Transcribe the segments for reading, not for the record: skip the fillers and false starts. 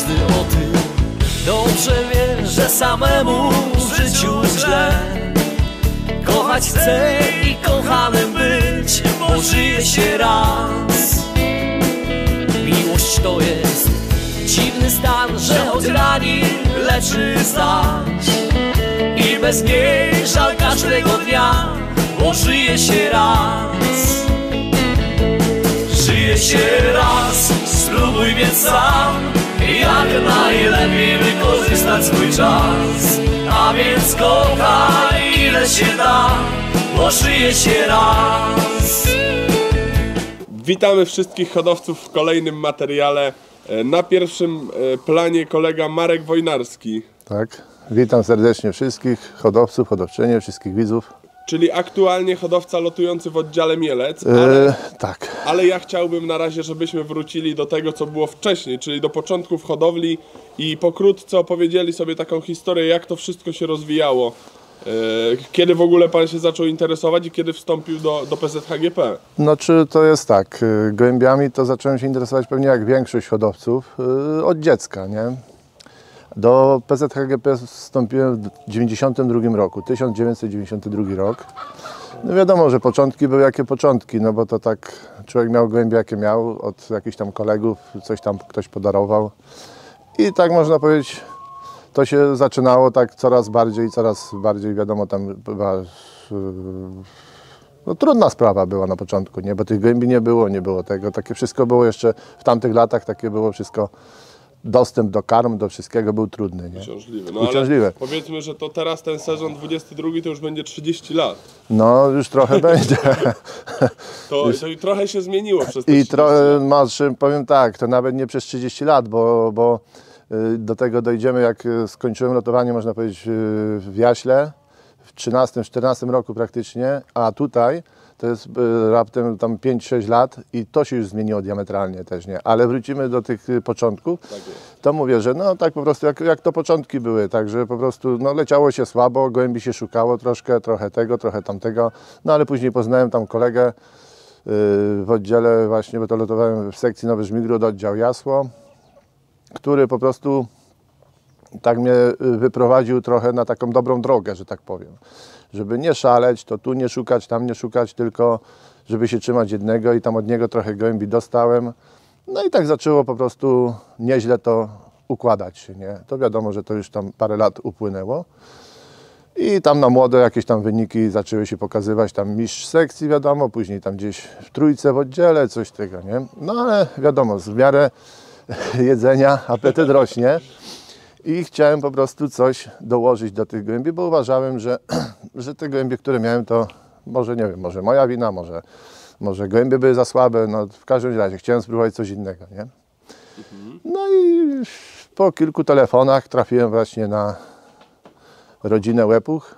każdy o tym dobrze wie, że samemu w życiu źle. Kochać chcę i kochanym być, bo żyje się raz. Miłość to jest dziwny stan, że choć rani, leczy zaś. I bez niej żal każdego dnia, bo żyje się raz. Żyje się raz, spróbuj więc sam, jak najlepiej wykorzystać swój czas. A więc kochaj ile się da, bo żyje się raz. Witamy wszystkich hodowców w kolejnym materiale. Na pierwszym planie kolega Marek Wojnarski. Tak, witam serdecznie wszystkich hodowców, hodowczynie, wszystkich widzów. Czyli aktualnie hodowca lotujący w oddziale Mielec, tak. Ale ja chciałbym na razie, żebyśmy wrócili do tego, co było wcześniej, czyli do początków hodowli i pokrótce opowiedzieli sobie taką historię, jak to wszystko się rozwijało. Kiedy w ogóle Pan się zaczął interesować i kiedy wstąpił do PZHGP? No czy to jest tak, gołębiami to zacząłem się interesować pewnie jak większość hodowców od dziecka, nie? Do PZHGP wstąpiłem w 1992 roku, 1992 rok. No wiadomo, że początki były jakie początki, no bo to tak człowiek miał gołębie jakie miał, od jakichś tam kolegów, coś tam ktoś podarował. I tak można powiedzieć, to się zaczynało tak coraz bardziej, wiadomo, tam była, no, trudna sprawa była na początku, nie? Bo tych gołębi nie było tego, takie wszystko było jeszcze w tamtych latach, takie było wszystko. Dostęp do karm, do wszystkiego był trudny, nie? Uciążliwy. No uciążliwy. Ale powiedzmy, że to teraz ten sezon 22 to już będzie 30 lat. No już trochę będzie. To trochę się zmieniło przez te 30 trochę, lat. powiem tak, to nawet nie przez 30 lat, bo do tego dojdziemy, jak skończyłem lotowanie, można powiedzieć, w Jaśle w 13-14 roku praktycznie, a tutaj to jest raptem tam 5-6 lat i to się już zmieniło diametralnie też, nie? Ale wrócimy do tych początków, Tak jest. To mówię, że no tak po prostu jak to początki były, także po prostu no, leciało się słabo, gołębi się szukało trochę tego, trochę tamtego, no ale później poznałem tam kolegę w oddziale właśnie, bo to lotowałem w sekcji Nowy Żmigród, oddział Jasło, który po prostu tak mnie wyprowadził trochę na taką dobrą drogę, że tak powiem. Żeby nie szaleć, to tu nie szukać, tam nie szukać, tylko żeby się trzymać jednego i tam od niego trochę gołębi dostałem. No i tak zaczęło po prostu nieźle to układać się, nie? To wiadomo, że to już tam parę lat upłynęło. I tam na młode jakieś tam wyniki zaczęły się pokazywać, tam mistrz sekcji wiadomo, później tam gdzieś w trójce w oddziale, coś tego, nie? No ale wiadomo, w miarę jedzenia apetyt rośnie. I chciałem po prostu coś dołożyć do tych gołębi, bo uważałem, że te gołębie, które miałem, to może, nie wiem, może moja wina, może gołębie były za słabe, no w każdym razie chciałem spróbować coś innego, nie? No i po kilku telefonach trafiłem właśnie na rodzinę Łepuch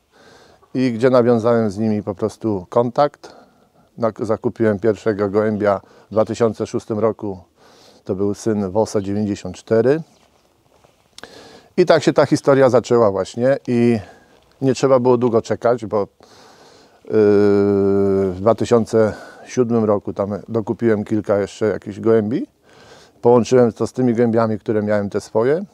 i gdzie nawiązałem z nimi po prostu kontakt. Zakupiłem pierwszego gołębia w 2006 roku, to był syn Wosa 94. I tak się ta historia zaczęła właśnie i nie trzeba było długo czekać, bo w 2007 roku tam dokupiłem kilka jeszcze jakichś gołębi. Połączyłem to z tymi gołębiami, które miałem te swoje.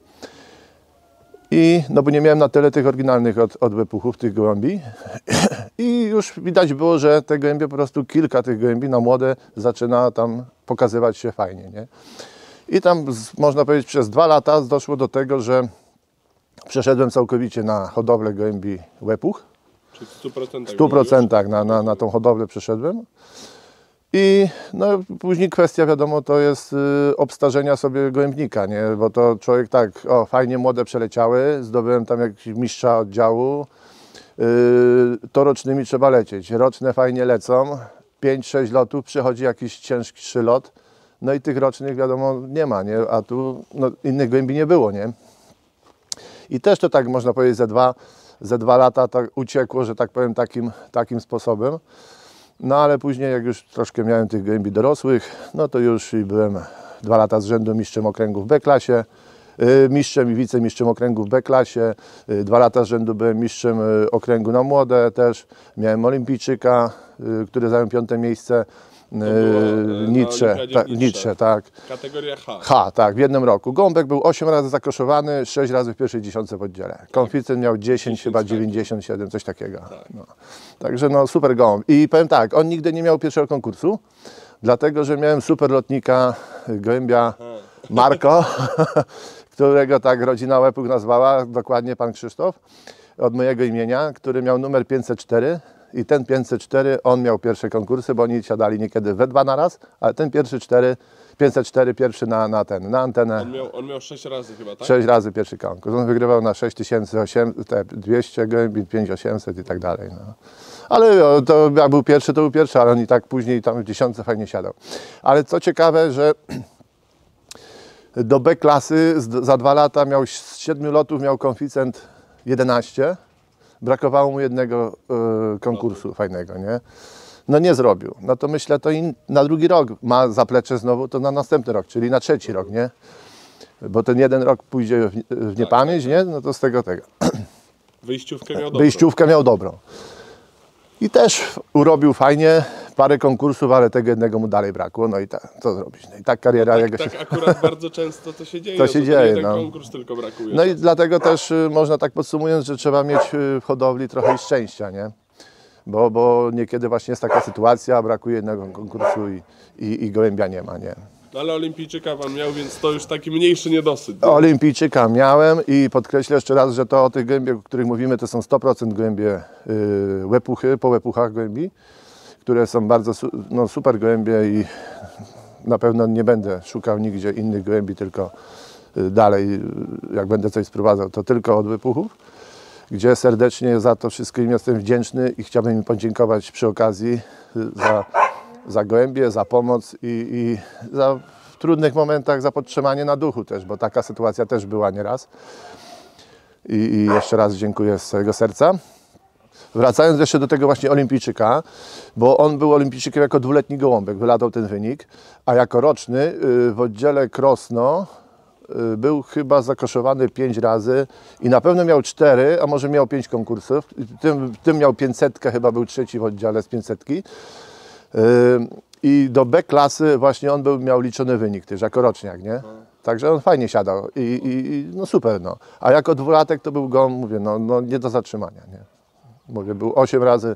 I no bo nie miałem na tyle tych oryginalnych od Łepuchów, tych gołębi. I już widać było, że te gołębie, po prostu kilka tych gołębi na młode zaczyna tam pokazywać się fajnie, nie? I tam, można powiedzieć, przez 2 lata doszło do tego, że przeszedłem całkowicie na hodowlę gołębi Łepuch. Czyli w 100%? W 100% na tą hodowlę przeszedłem. I no, później kwestia, wiadomo, to jest obstarzenia sobie gołębnika, nie? Bo to człowiek tak, o fajnie młode przeleciały, zdobyłem tam jakiś mistrza oddziału, to rocznymi trzeba lecieć. Roczne fajnie lecą, 5-6 lotów, przychodzi jakiś cięższy lot. No i tych rocznych, wiadomo, nie ma, nie? A tu no, innych gołębi nie było, nie? I też to tak, można powiedzieć, ze dwa lata tak uciekło, że tak powiem, takim sposobem. No ale później, jak już troszkę miałem tych gołębi dorosłych, no to już byłem 2 lata z rzędu mistrzem okręgu w B-klasie, mistrzem i wicemistrzem okręgu w B-klasie. 2 lata z rzędu byłem mistrzem okręgu na młode też. Miałem olimpijczyka, który zajął 5. miejsce Nitrze, tak. Kategoria H. H, tak, w jednym roku. Gołąbek był 8 razy zakoszowany, 6 razy w pierwszej dziesiątce w oddziale. Konficent miał 10 chyba 97, coś takiego. Tak. No. Także no super gołąb. I powiem tak, on nigdy nie miał pierwszego konkursu, dlatego że miałem super lotnika gołębia Marko, którego tak rodzina Łepuch nazwała, dokładnie pan Krzysztof, od mojego imienia, który miał numer 504. I ten 504, on miał pierwsze konkursy, bo oni siadali niekiedy we dwa na raz, ale ten pierwszy 504 pierwszy na antenę. On miał 6 razy chyba, tak? 6 razy pierwszy konkurs. On wygrywał na 6200 gołębi, 5800 i tak dalej. No. Ale to jak był pierwszy, to był pierwszy, ale on i tak później tam w dziesiątce fajnie siadał. Ale co ciekawe, że do B klasy za 2 lata miał z 7 lotów miał koeficjent 11. Brakowało mu jednego konkursu fajnego, nie? No nie zrobił. No to myślę, to i na drugi rok ma zaplecze znowu, to na następny rok, czyli na trzeci rok, nie? Bo ten jeden rok pójdzie w niepamięć, nie? No to z tego. Wyjściówkę miał dobrą. I też urobił fajnie, parę konkursów, ale tego jednego mu dalej brakło, no i co zrobić? No i tak kariera jego się... Tak akurat bardzo często to się dzieje, to się dzieje, jeden no. konkurs tylko brakuje. No i dlatego też można tak podsumując, że trzeba mieć w hodowli trochę szczęścia, nie? Bo niekiedy właśnie jest taka sytuacja, brakuje jednego konkursu i gołębia nie ma, nie? No ale olimpijczyka pan miał, więc to już taki mniejszy niedosyt. Olimpijczyka miałem i podkreślę jeszcze raz, że to o tych gołębiach, o których mówimy, to są 100% gołębie łepuchy, po łepuchach gołębi, które są bardzo super gołębie i na pewno nie będę szukał nigdzie innych gołębi, tylko dalej, jak będę coś sprowadzał, to tylko od łepuchów, gdzie serdecznie za to wszystko im jestem wdzięczny i chciałbym im podziękować przy okazji za gołębie, za pomoc i za w trudnych momentach za podtrzymanie na duchu też, bo taka sytuacja też była nieraz. I jeszcze raz dziękuję z całego serca. Wracając jeszcze do tego właśnie olimpijczyka, bo on był olimpijczykiem jako dwuletni gołąbek, wylatał ten wynik, a jako roczny w oddziale Krosno był chyba zakoszowany 5 razy i na pewno miał 4, a może miał 5 konkursów. W tym miał 500, chyba był trzeci w oddziale z 500. I do B klasy właśnie on miał liczony wynik też jako roczniak, nie? Także on fajnie siadał i no super, no. A jako dwulatek to był gołąb, mówię, no nie do zatrzymania, nie? Mówię, był 8 razy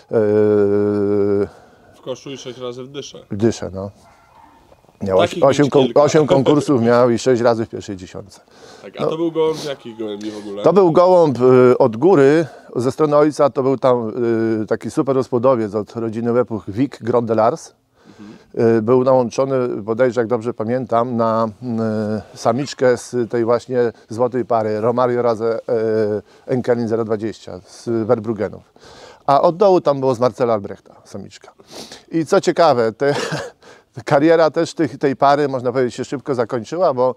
w koszu i 6 razy w dysze. W dysze, no. Miał 8 konkursów miał i 6 razy w pierwszej dziesiątce. Tak, a to był gołąb jakich gołębi w ogóle? To był gołąb od góry, ze strony ojca to był tam taki super rozpłodowiec od rodziny Łepuch, Wik Grondelars. Był nałączony, bodajże jak dobrze pamiętam, na samiczkę z tej właśnie złotej pary Romario Raze Enkelin 020 z Werbrugenów. A od dołu tam było z Marcela Albrechta samiczka. I co ciekawe, kariera też tej pary, można powiedzieć, się szybko zakończyła, bo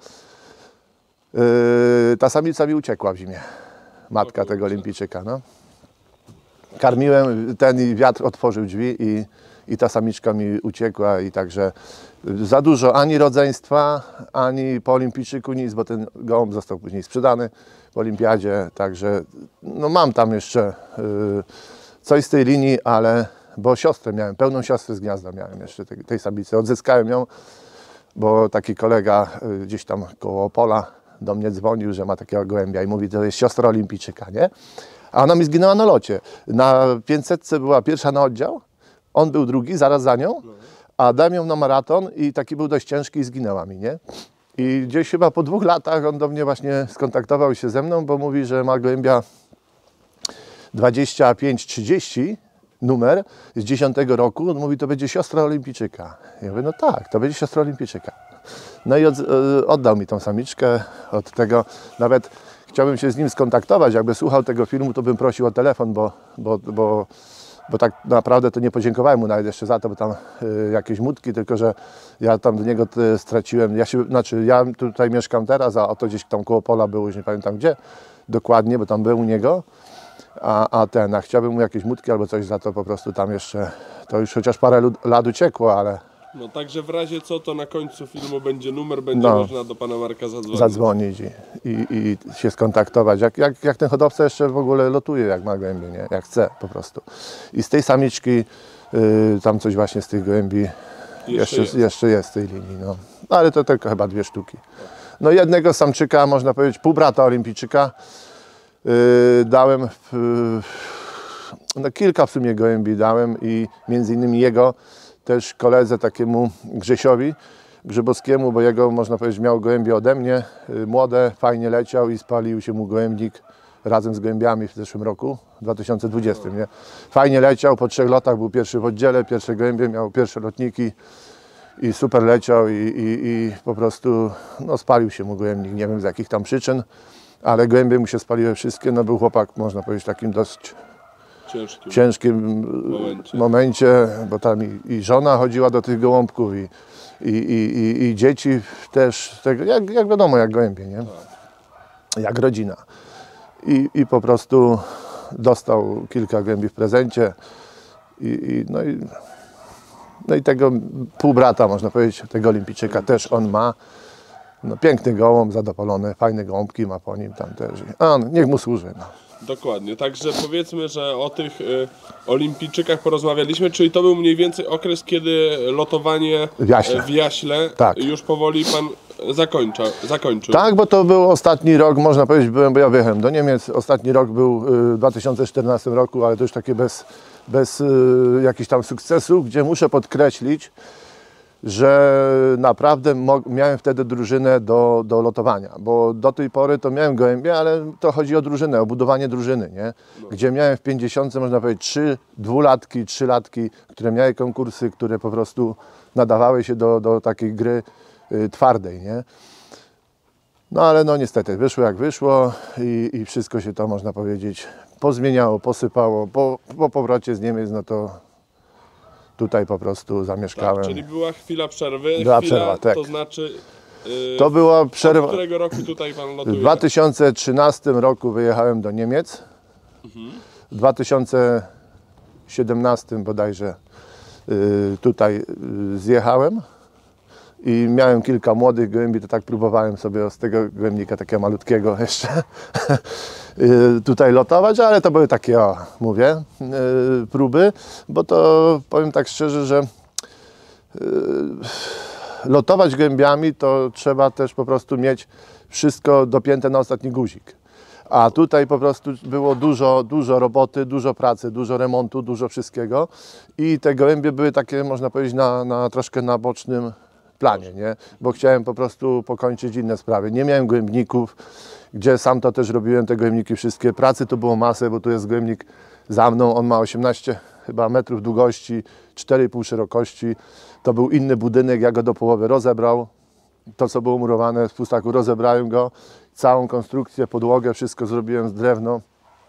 ta samica mi uciekła w zimie. Matka tego olimpijczyka. No. Karmiłem i wiatr otworzył drzwi i ta samiczka mi uciekła i także za dużo ani rodzeństwa, ani po olimpijczyku nic, bo ten gołąb został później sprzedany w olimpiadzie, także no mam tam jeszcze coś z tej linii, ale bo siostrę miałem, pełną siostrę z gniazda miałem jeszcze tej samicy, odzyskałem ją, bo taki kolega gdzieś tam koło Opola do mnie dzwonił, że ma takiego gołębia i mówi, to jest siostra olimpijczyka, nie? A ona mi zginęła na locie. Na 500 była pierwsza na oddział, on był drugi, zaraz za nią, a dałem ją na maraton i taki był dość ciężki i zginęła mi, nie? I gdzieś chyba po 2 latach on do mnie właśnie skontaktował się ze mną, bo mówi, że ma gołębia 25-30 numer z 10 roku. On mówi, to będzie siostra olimpijczyka. Ja mówię, no tak, to będzie siostra olimpijczyka. No i oddał mi tą samiczkę od tego. Nawet chciałbym się z nim skontaktować. Jakby słuchał tego filmu, to bym prosił o telefon, bo tak naprawdę to nie podziękowałem mu nawet jeszcze za to, bo tam jakieś mutki, tylko że ja tam do niego straciłem. Ja tutaj mieszkam teraz, a to gdzieś tam koło Pola było, już nie pamiętam gdzie dokładnie, bo tam był u niego. A chciałbym mu jakieś mutki albo coś za to po prostu tam jeszcze, to już chociaż parę lat uciekło, ale... No także w razie co, to na końcu filmu będzie numer, będzie można do pana Marka zadzwonić i się skontaktować. Jak ten hodowca jeszcze w ogóle lotuje, jak ma gołębie, nie? Jak chce po prostu. I z tej samiczki Tam coś właśnie z tych gołębi Jeszcze jeszcze jest w tej linii. No. Ale to tylko chyba 2 sztuki. No jednego samczyka, można powiedzieć półbrata olimpijczyka, dałem, no kilka w sumie gołębi dałem i między innymi jego też koledze takiemu Grzesiowi Grzybowskiemu, bo jego, można powiedzieć, miał gołębie ode mnie, młode, fajnie leciał i spalił się mu gołębnik razem z gołębiami w zeszłym roku, w 2020, nie? Fajnie leciał, po 3 latach był pierwszy w oddziale, pierwsze gołębie, miał pierwsze lotniki i super leciał i po prostu no, spalił się mu gołębnik, nie wiem z jakich tam przyczyn, ale gołębie mu się spaliły wszystkie, no był chłopak, można powiedzieć, takim dość ciężkim momencie, bo tam i żona chodziła do tych gołąbków i dzieci też, tego, jak wiadomo, jak gołębie, nie? Jak rodzina. I po prostu dostał kilka gołębi w prezencie no i tego półbrata, można powiedzieć, tego olimpijczyka też on ma. No, piękny gołąb, zadowolony, fajne gołąbki ma po nim tam też. Niech mu służy. No. Dokładnie, także powiedzmy, że o tych olimpijczykach porozmawialiśmy, czyli to był mniej więcej okres, kiedy lotowanie w Jaśle tak. Już powoli pan zakończył. Tak, bo to był ostatni rok, można powiedzieć, bo ja wyjechałem do Niemiec, ostatni rok był w 2014 roku, ale to już takie bez jakichś tam sukcesu, gdzie muszę podkreślić, że naprawdę miałem wtedy drużynę do lotowania, bo do tej pory to miałem gołębie, ale to chodzi o drużynę, o budowanie drużyny, nie? Gdzie miałem w 50, można powiedzieć, 3 dwulatki, 3latki, które miały konkursy, które po prostu nadawały się do takiej gry twardej, nie? No ale no niestety wyszło jak wyszło i wszystko się to, można powiedzieć, pozmieniało, posypało. Po powrocie z Niemiec, no to tutaj po prostu zamieszkałem. Tak, czyli była chwila przerwy. Była przerwa, tak. To znaczy, to była przerwa. Od którego roku tutaj pan lotuje? W 2013 roku wyjechałem do Niemiec. W 2017 bodajże tutaj zjechałem i miałem kilka młodych gołębi, to tak próbowałem sobie z tego gołębnika takiego malutkiego jeszcze tutaj lotować, ale to były takie, mówię, próby, bo to powiem tak szczerze, że lotować gołębiami to trzeba też po prostu mieć wszystko dopięte na ostatni guzik. A tutaj po prostu było dużo roboty, dużo pracy, dużo remontu, dużo wszystkiego i te gołębie były takie, można powiedzieć, troszkę na bocznym planie, nie? Bo chciałem po prostu pokończyć inne sprawy. Nie miałem gołębników, gdzie sam to też robiłem, te gołębniki wszystkie. Pracy to było masę, bo tu jest gołębnik za mną, on ma 18 chyba metrów długości, 4,5 szerokości. To był inny budynek, ja go do połowy rozebrał. To, co było murowane z pustaku, rozebrałem go. Całą konstrukcję, podłogę, wszystko zrobiłem z drewna.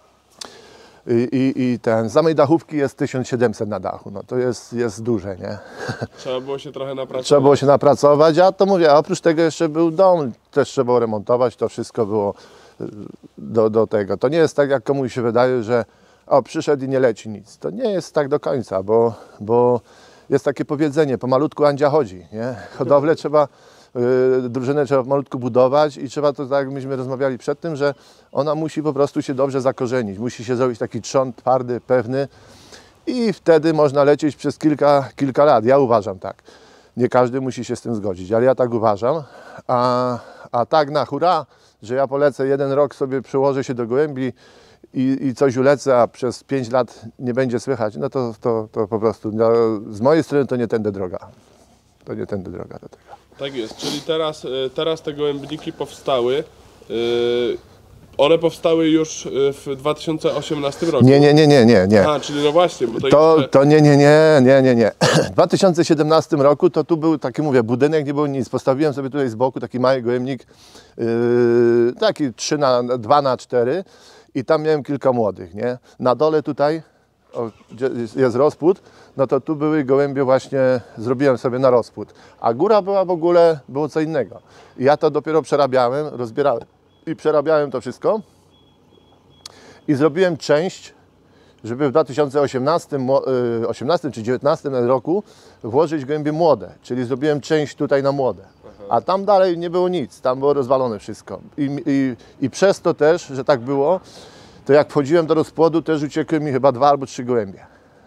I z samej dachówki jest 1700 na dachu, no to jest duże, nie? Trzeba było się trochę napracować. Trzeba było się napracować, a to mówię, a oprócz tego jeszcze był dom, też trzeba było remontować, to wszystko było do tego. To nie jest tak, jak komuś się wydaje, że przyszedł i nie leci nic. To nie jest tak do końca, bo jest takie powiedzenie, pomalutku Andzia chodzi, nie? Hodowlę trzeba, drużynę trzeba pomalutku budować i trzeba to, tak jak myśmy rozmawiali przed tym, że ona musi po prostu się dobrze zakorzenić, musi się zrobić taki trzon twardy, pewny i wtedy można lecieć przez kilka lat. Ja uważam tak. Nie każdy musi się z tym zgodzić, ale ja tak uważam. A tak na hura, że ja polecę 1 rok sobie, przyłożę się do gołębi i coś ulecę, a przez 5 lat nie będzie słychać, no to po prostu z mojej strony to nie tędy droga. To nie tędy droga do tego. Tak jest, czyli teraz te gołębniki powstały. One powstały już w 2018 roku. Nie. A, czyli no właśnie, bo to nie. W 2017 roku to tu był taki, mówię, budynek, nie było nic. Postawiłem sobie tutaj z boku taki mały gołębnik, taki 2x4 i tam miałem kilka młodych, nie? Na dole tutaj, gdzie jest rozpód, no to tu były gołębie właśnie, zrobiłem sobie na rozpód. A góra była w ogóle, było co innego. I ja to dopiero przerabiałem, rozbierałem i przerabiałem to wszystko. I zrobiłem część, żeby w 2018 czy 2019 roku włożyć gołębie młode. Czyli zrobiłem część tutaj na młode. A tam dalej nie było nic, tam było rozwalone wszystko. I przez to też, że tak było, to jak wchodziłem do rozpłodu, też uciekły mi chyba 2 albo 3 gołębie.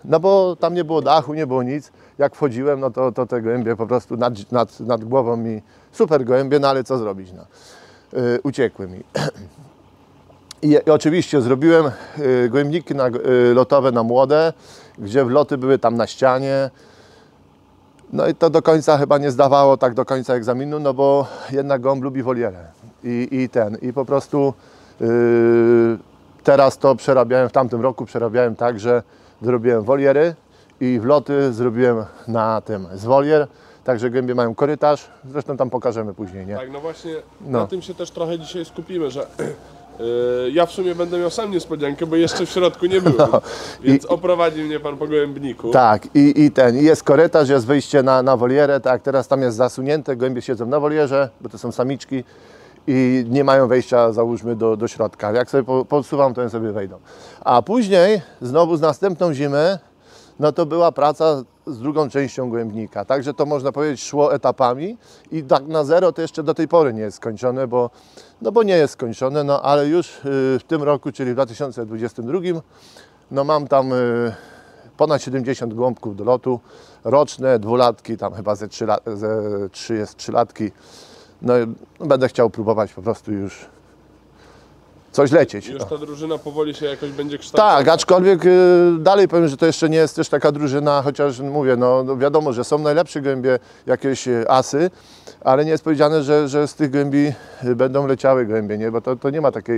No bo tam nie było dachu, nie było nic. Jak wchodziłem, no to te gołębie po prostu nad głową mi, super gołębie, no ale co zrobić, no. Uciekły mi. I oczywiście zrobiłem gołębniki lotowe na młode, gdzie wloty były tam na ścianie. No i to do końca chyba nie zdawało tak do końca egzaminu, no bo jednak gołąb lubi wolierę. I po prostu teraz to przerabiałem, w tamtym roku przerabiałem tak, że zrobiłem woliery i wloty zrobiłem na tym z wolier. Także gołębie mają korytarz, zresztą tam pokażemy później, nie? Tak, no właśnie na tym się też trochę dzisiaj skupimy, że ja w sumie będę miał sam niespodziankę, bo jeszcze w środku nie byłem, więc oprowadzi mnie pan po gołębniku. Tak, i jest korytarz, jest wyjście na wolierę, tak, teraz tam jest zasunięte, gołębie siedzą na wolierze, bo to są samiczki i nie mają wejścia, załóżmy, do środka. Jak sobie podsuwam, to one sobie wejdą. A później, znowu z następną zimę, no to była praca z drugą częścią gołębnika. Także to można powiedzieć szło etapami i tak na zero to jeszcze do tej pory nie jest skończone, bo nie jest skończone, no ale już w tym roku, czyli w 2022, no mam tam ponad 70 gołąbków do lotu, roczne, dwulatki, tam chyba ze 3 jest 3-latki. No będę chciał próbować po prostu już coś lecieć. Już ta drużyna powoli się jakoś będzie kształtować. Tak, aczkolwiek dalej powiem, że to jeszcze nie jest też taka drużyna, chociaż mówię, no wiadomo, że są najlepsze gołębie, jakieś asy, ale nie jest powiedziane, że z tych gołębi będą leciały gołębie, nie? Bo to nie ma takiej...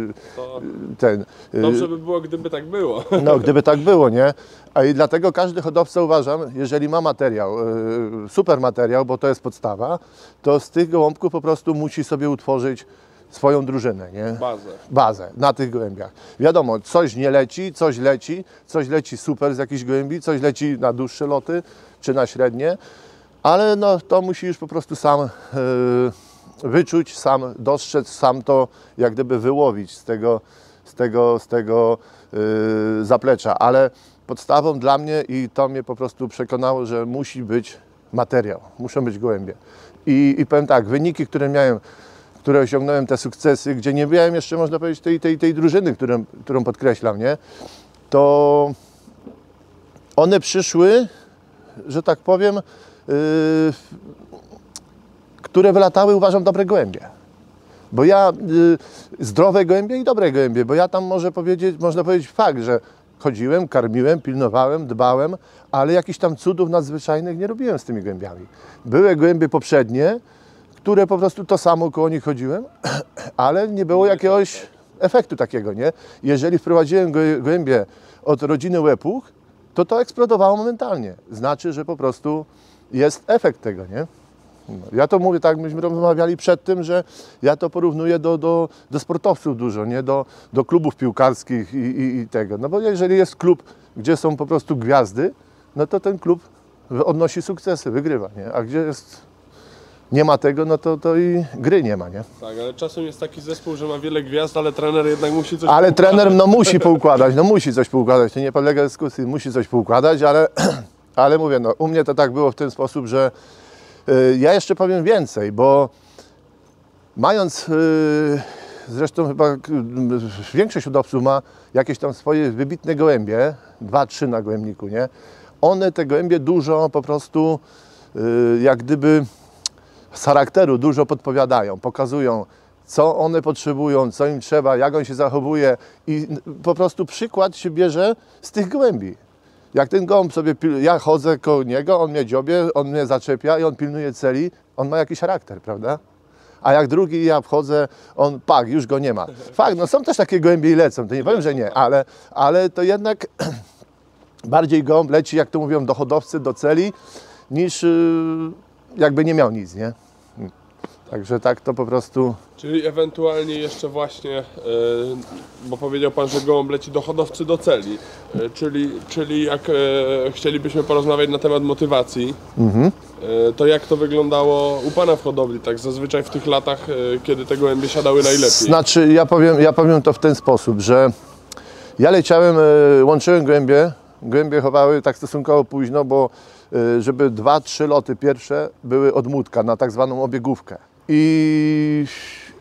Dobrze by było, gdyby tak było. No, gdyby tak było, nie? A i dlatego każdy hodowca, uważam, jeżeli ma materiał, super materiał, bo to jest podstawa, to z tych gołąbków po prostu musi sobie utworzyć swoją drużynę, nie? Bazę na tych gołębiach. Wiadomo, coś nie leci, coś leci super z jakichś gołębi, coś leci na dłuższe loty, czy na średnie, ale no, to musi już po prostu sam wyczuć, sam dostrzec, sam to jak gdyby wyłowić z tego zaplecza, ale podstawą dla mnie i to mnie po prostu przekonało, że musi być materiał, muszą być gołębie. I powiem tak, wyniki, które osiągnąłem, te sukcesy, gdzie nie miałem jeszcze, można powiedzieć, tej drużyny, którą podkreślam, nie? To one przyszły, że tak powiem, które wylatały, uważam, dobre gołębie. Bo ja, zdrowe gołębie i dobre gołębie, bo ja tam można powiedzieć fakt, że chodziłem, karmiłem, pilnowałem, dbałem, ale jakichś tam cudów nadzwyczajnych nie robiłem z tymi gołębiami. Były gołębie poprzednie, które po prostu to samo koło nich chodziłem, ale nie było jakiegoś efektu takiego, nie? Jeżeli wprowadziłem gołębie od rodziny łepuch, to eksplodowało momentalnie. Znaczy, że po prostu jest efekt tego, nie? No, ja to mówię tak, myśmy rozmawiali przed tym, że ja to porównuję do sportowców dużo, nie? Do klubów piłkarskich i tego. No bo jeżeli jest klub, gdzie są po prostu gwiazdy, no to ten klub odnosi sukcesy, wygrywa, nie? A gdzie nie ma tego, no to i gry nie ma, nie? Tak, ale czasem jest taki zespół, że ma wiele gwiazd, ale trener jednak musi coś Ale poukładać. trener no musi poukładać, to nie podlega dyskusji, musi coś poukładać, ale mówię, no u mnie to tak było w ten sposób, że ja jeszcze powiem więcej, bo mając, zresztą chyba większość hodowców ma jakieś tam swoje wybitne gołębie, 2-3 na gołębniku, nie? One te gołębie dużo po prostu jak gdyby z charakteru dużo podpowiadają, pokazują, co one potrzebują, co im trzeba, jak on się zachowuje i po prostu przykład się bierze z tych gołębi. Jak ten gołąb sobie, ja chodzę koło niego, on mnie dziobie, on mnie zaczepia i on pilnuje celi, on ma jakiś charakter, prawda? A jak drugi, ja wchodzę, on już go nie ma. Fakt, no są też takie gołębie i lecą, to nie powiem, że nie, ale to jednak bardziej gołąb leci, jak to mówią, do hodowcy, do celi, niż jakby nie miał nic, nie? Także tak to po prostu... Czyli ewentualnie jeszcze właśnie, bo powiedział Pan, że gołąb leci do hodowcy, do celi, czyli jak chcielibyśmy porozmawiać na temat motywacji, to jak to wyglądało u Pana w hodowli, tak zazwyczaj w tych latach, kiedy te gołębie siadały najlepiej? Znaczy, ja powiem to w ten sposób, że ja leciałem, łączyłem gołębie chowały tak stosunkowo późno, bo żeby 2-3 loty pierwsze były od młódka na tak zwaną obiegówkę. I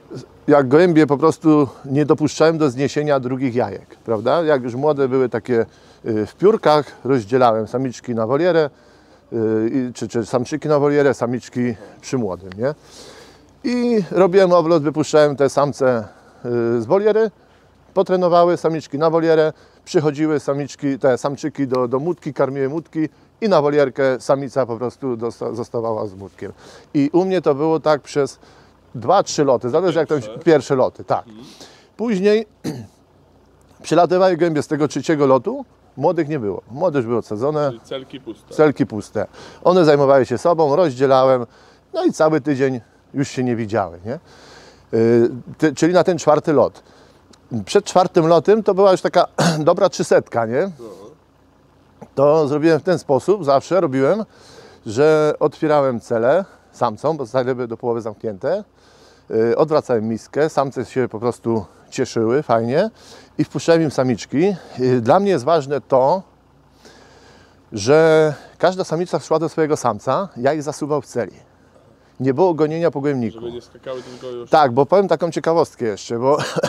jak gołębie po prostu nie dopuszczałem do zniesienia drugich jajek, prawda? Jak już młode były takie w piórkach, rozdzielałem samiczki na wolierę, czy samczyki na wolierę, samiczki przy młodym, nie? I robiłem obrót, wypuszczałem te samce z woliery, potrenowały samiczki na wolierę, przychodziły te samczyki do młódki, karmiły młódki i na wolierkę samica po prostu zostawała z młódkiem. I u mnie to było tak przez 2-3 loty, zależy jak to pierwsze loty, tak. Później przylatywały gołębie z tego 3. lotu, młodych nie było. Młode już były odsadzone. Czyli celki puste. Celki puste. One zajmowały się sobą, rozdzielałem, no i cały tydzień już się nie widziały, nie? Czyli na ten 4. lot. Przed 4. lotem to była już taka dobra 300, nie? To zrobiłem w ten sposób, zawsze robiłem, że otwierałem cele samcom, bo cele były do połowy zamknięte, odwracałem miskę, samce się po prostu cieszyły fajnie i wpuszczałem im samiczki. Dla mnie jest ważne to, że każda samica szła do swojego samca, ja ich zasuwał w celi. Nie było gonienia po gołębniku. Żeby nie skakały tylko już... Tak, bo powiem taką ciekawostkę jeszcze,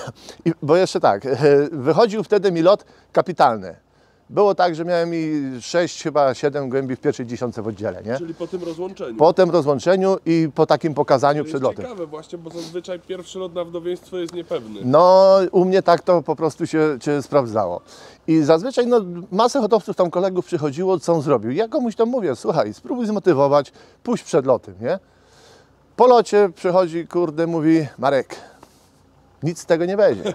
bo jeszcze tak, wychodził wtedy mi lot kapitalny. Było tak, że miałem i 6, chyba 7 gołębi w pierwszej dziesiątce w oddziale, nie? Czyli po tym rozłączeniu. Po tym rozłączeniu i po takim pokazaniu przed lotem. To jest ciekawe właśnie, bo zazwyczaj pierwszy lot na wdowieństwo jest niepewny. No, u mnie tak to po prostu się sprawdzało. I zazwyczaj no, masę hodowców tam kolegów przychodziło, co on zrobił. Ja komuś tam mówię, słuchaj, spróbuj zmotywować, pójść przed lotem, nie? Po locie przychodzi, kurde, mówi, Marek, nic z tego nie będzie.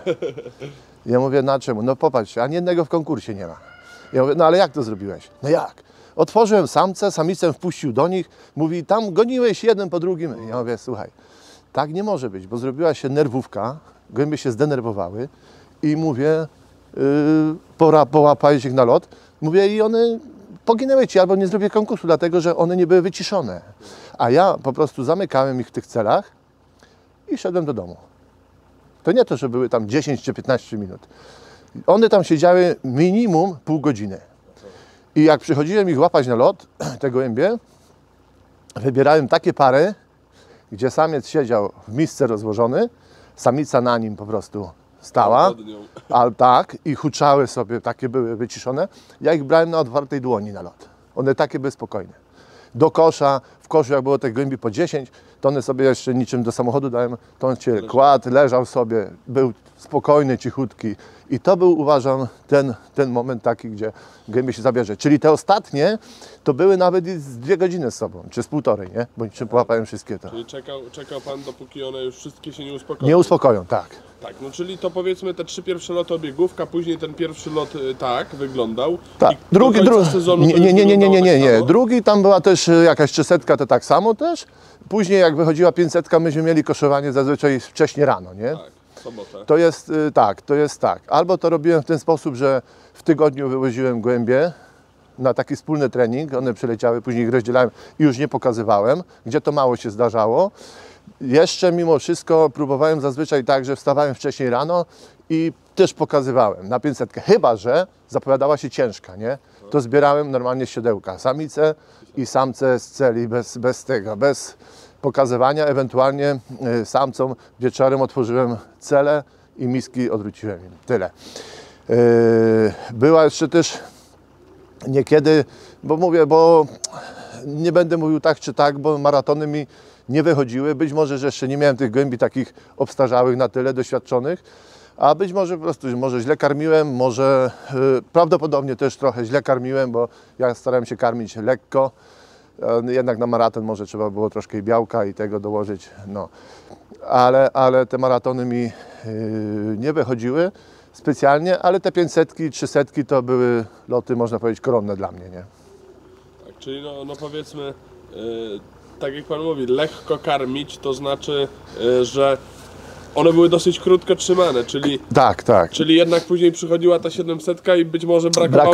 Ja mówię, na czemu? No popatrz, ani jednego w konkursie nie ma. Ja mówię, no ale jak to zrobiłeś? No jak? Otworzyłem samce, samicę wpuścił do nich, mówi, tam goniłeś jeden po drugim. Ja mówię, słuchaj, tak nie może być, bo zrobiła się nerwówka, gołębie się zdenerwowały i mówię, pora połapać ich na lot. Mówię, i one poginęły ci, albo nie zrobię konkursu, dlatego że one nie były wyciszone. A ja po prostu zamykałem ich w tych celach i szedłem do domu. To nie to, że były tam 10 czy 15 minut. One tam siedziały minimum pół godziny. I jak przychodziłem ich łapać na lot, te gołębie, wybierałem takie pary, gdzie samiec siedział w misce rozłożony, samica na nim po prostu stała, ale tak, i huczały sobie, takie były wyciszone. Ja ich brałem na otwartej dłoni na lot. One takie były spokojne. Do kosza, w koszu jak było tych gołębi po 10, to one sobie jeszcze niczym do samochodu dałem, to on się kładł, leżał sobie, był spokojny, cichutki. I to był, uważam, ten moment taki, gdzie gołębie się zabierze. Czyli te ostatnie, to były nawet z 2 godziny z sobą, czy z 1,5, nie? Bo czym połapałem wszystkie to. Czyli czekał Pan, dopóki one już wszystkie się nie uspokoją. Nie uspokoją, tak. Tak, no czyli to powiedzmy te 3 pierwsze loty obiegówka, później ten pierwszy lot tak wyglądał. Tak, I drugi sezonu nie. Drugi tam była też jakaś 300, to tak samo też. Później jak wychodziła 500, myśmy mieli koszowanie zazwyczaj wcześnie rano, nie? Tak, w sobotę. To jest tak. Albo to robiłem w ten sposób, że w tygodniu wywoziłem gołębie na taki wspólny trening, one przyleciały, później ich rozdzielałem i już nie pokazywałem, gdzie to mało się zdarzało. Jeszcze mimo wszystko próbowałem zazwyczaj tak, że wstawałem wcześniej rano i też pokazywałem na 500. Chyba że zapowiadała się ciężka, nie? To zbierałem normalnie siodełka, samice i samce z celi, bez pokazywania. Ewentualnie samcom wieczorem otworzyłem cele i miski odwróciłem im. Tyle. Była jeszcze też niekiedy, bo nie będę mówił tak czy tak, bo maratony mi nie wychodziły. Być może, że jeszcze nie miałem tych gołębi takich obstarzałych na tyle, doświadczonych, a być może po prostu źle karmiłem, może prawdopodobnie też trochę źle karmiłem, bo ja starałem się karmić lekko. Jednak na maraton może trzeba było troszkę i białka i tego dołożyć, no. Ale te maratony mi nie wychodziły specjalnie, ale te 500, 300 to były loty, można powiedzieć, koronne dla mnie, nie? Tak, czyli no powiedzmy, tak jak Pan mówi, lekko karmić, to znaczy, że one były dosyć krótko trzymane, czyli... Tak. Czyli jednak później przychodziła ta 700 i być może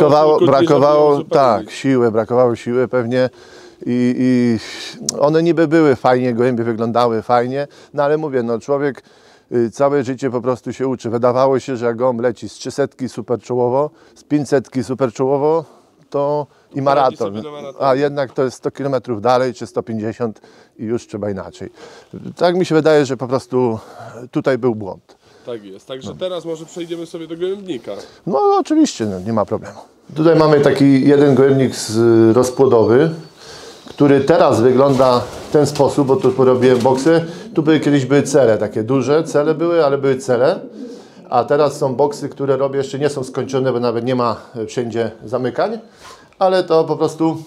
brakowało siły pewnie i one niby były fajnie, gołębie wyglądały fajnie, no ale mówię, no człowiek całe życie po prostu się uczy. Wydawało się, że jak gołąb leci z 300 super czołowo, z 500 super czołowo, to i maraton. sobie na maraton. A jednak to jest 100 km dalej, czy 150 i już trzeba inaczej. Tak mi się wydaje, że po prostu tutaj był błąd. Tak jest. Także teraz może przejdziemy sobie do gołębnika. No oczywiście, no, nie ma problemu. Tutaj mamy taki jeden gołębnik rozpłodowy, który teraz wygląda w ten sposób, bo tu porobiłem boksy. Tu kiedyś były cele, takie duże cele były, ale były cele. A teraz są boksy, które robię, jeszcze nie są skończone, bo nawet nie ma wszędzie zamykań. Ale to po prostu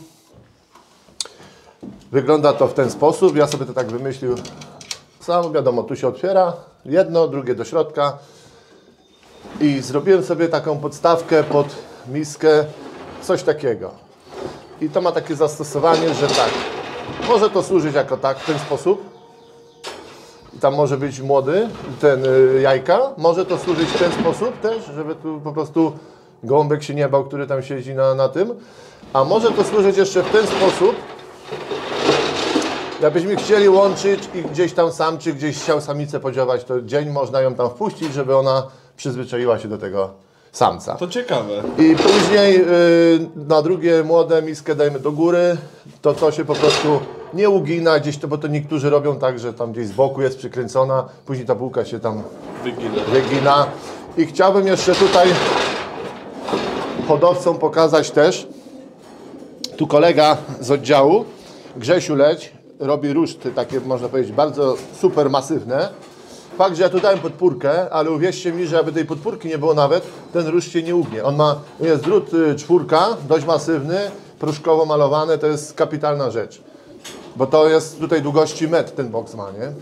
wygląda to w ten sposób. Ja sobie to tak wymyślił sam, wiadomo, tu się otwiera jedno, drugie do środka. I zrobiłem sobie taką podstawkę pod miskę, coś takiego. I to ma takie zastosowanie, że tak, może to służyć jako tak, w ten sposób. I tam może być młody, ten jajka. Może to służyć w ten sposób też, żeby tu po prostu gołąbek się nie bał, który tam siedzi na tym. A może to służyć jeszcze w ten sposób, jakbyśmy chcieli łączyć i gdzieś tam samczy, gdzieś chciał samicę podziować, to dzień można ją tam wpuścić, żeby ona przyzwyczaiła się do tego samca. To ciekawe. I później na drugie młode miskę dajemy do góry, to się po prostu nie ugina gdzieś, bo to niektórzy robią tak, że tam gdzieś z boku jest przykręcona, później ta bułka się tam wygina. I chciałbym jeszcze tutaj hodowcom pokazać też, tu kolega z oddziału, Grzesiu Leć, robi ruszty takie, można powiedzieć, bardzo super masywne. Fakt, że ja tu dałem podpórkę, ale uwierzcie mi, że aby tej podpórki nie było nawet, ten ruszt się nie ugnie. Jest drut 4, dość masywny, proszkowo malowany, to jest kapitalna rzecz. Bo to jest tutaj długości metr ten boks ma, nie?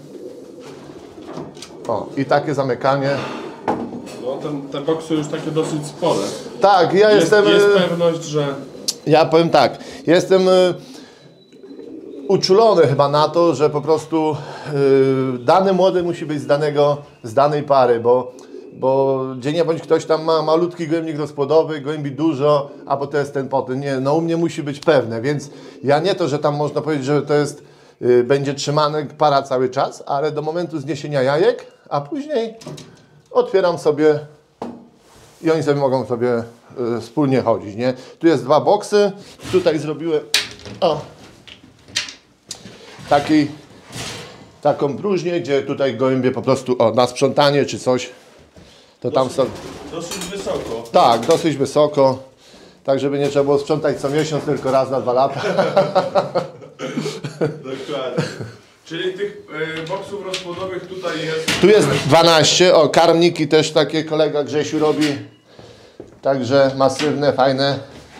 O, i takie zamykanie. No, te boksy już takie dosyć spore. Tak, ja jestem... Jest pewność, że... Ja powiem tak, jestem uczulony chyba na to, że po prostu dany młody musi być z danej pary, bo gdzie nie bądź ktoś tam ma malutki gołębnik rozpłodowy, gołębi dużo, a potem jest ten potem. Nie, no u mnie musi być pewne, więc ja nie to, że tam można powiedzieć, że to jest, będzie trzymany para cały czas, ale do momentu zniesienia jajek, a później otwieram sobie i oni sobie mogą sobie wspólnie chodzić, nie? Tu jest 2 boksy, tutaj zrobiłem taką próżnię, gdzie tutaj gołębie po prostu na sprzątanie czy coś, to tam są... Dosyć wysoko. Tak, dosyć wysoko, tak żeby nie trzeba było sprzątać co miesiąc, tylko raz na 2 lata. Dokładnie. Czyli tych boksów rozpłodowych tutaj jest... Tu jest 12, karmniki też takie kolega Grzesiu robi, także masywne, fajne.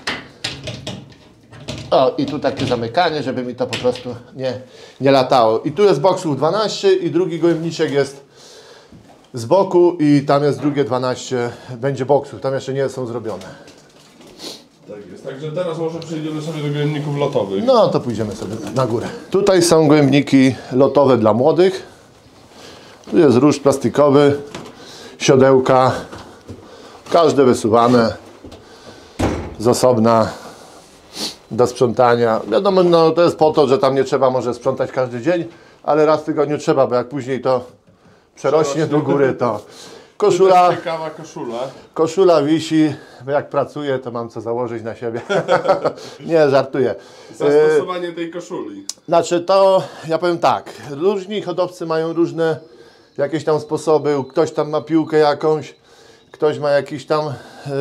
I tu takie zamykanie, żeby mi to po prostu nie latało. I tu jest boksów 12 i drugi gołębniczek jest z boku i tam jest drugie 12, będzie boksów, tam jeszcze nie są zrobione. Tak jest, także teraz może przejdziemy sobie do gołębników lotowych. No to pójdziemy sobie na górę. Tutaj są gołębniki lotowe dla młodych. Tu jest róż plastikowy, siodełka, każde wysuwane z osobna do sprzątania. Wiadomo, no to jest po to, że tam nie trzeba może sprzątać każdy dzień, ale raz w tygodniu trzeba, bo jak później to przerośnie do góry, to koszula. To jest ciekawa koszula. Koszula wisi, bo jak pracuję, to mam co założyć na siebie. Nie, żartuję. Zastosowanie tej koszuli. Znaczy to, ja powiem tak, różni hodowcy mają różne jakieś tam sposoby, ktoś tam ma piłkę jakąś, ktoś ma jakiś tam,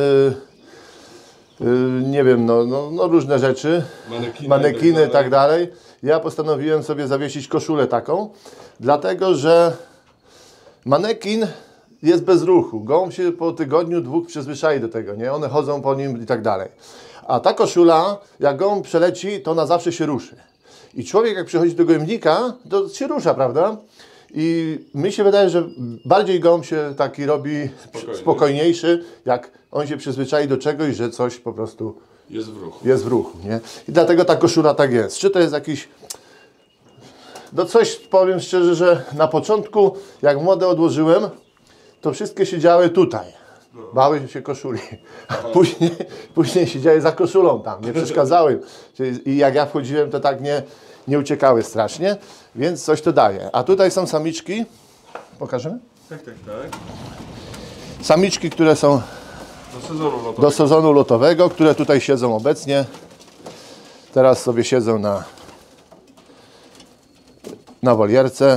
nie wiem, no różne rzeczy, manekiny i tak dalej. Ja postanowiłem sobie zawiesić koszulę taką, dlatego że manekin jest bez ruchu. Gołąb się po tygodniu, 2 przyzwyczai do tego, nie? One chodzą po nim i tak dalej. A ta koszula, jak gołąb przeleci, to na zawsze się ruszy. I człowiek jak przychodzi do gołębnika, to się rusza, prawda? I mi się wydaje, że bardziej gołąb się taki robi spokojniejszy, jak on się przyzwyczai do czegoś, że coś po prostu jest w ruchu, nie? I dlatego ta koszula tak jest. Czy to jest jakiś... No coś powiem szczerze, że na początku, jak młode odłożyłem, to wszystkie siedziały tutaj. Bały się koszuli. A później siedziały za koszulą tam, nie przeszkadzały. I jak ja wchodziłem, to tak nie uciekały strasznie, więc coś to daje. A tutaj są samiczki. Pokażemy? Tak. Samiczki, które są do sezonu lotowego, które tutaj siedzą obecnie. Teraz sobie siedzą na wolierce.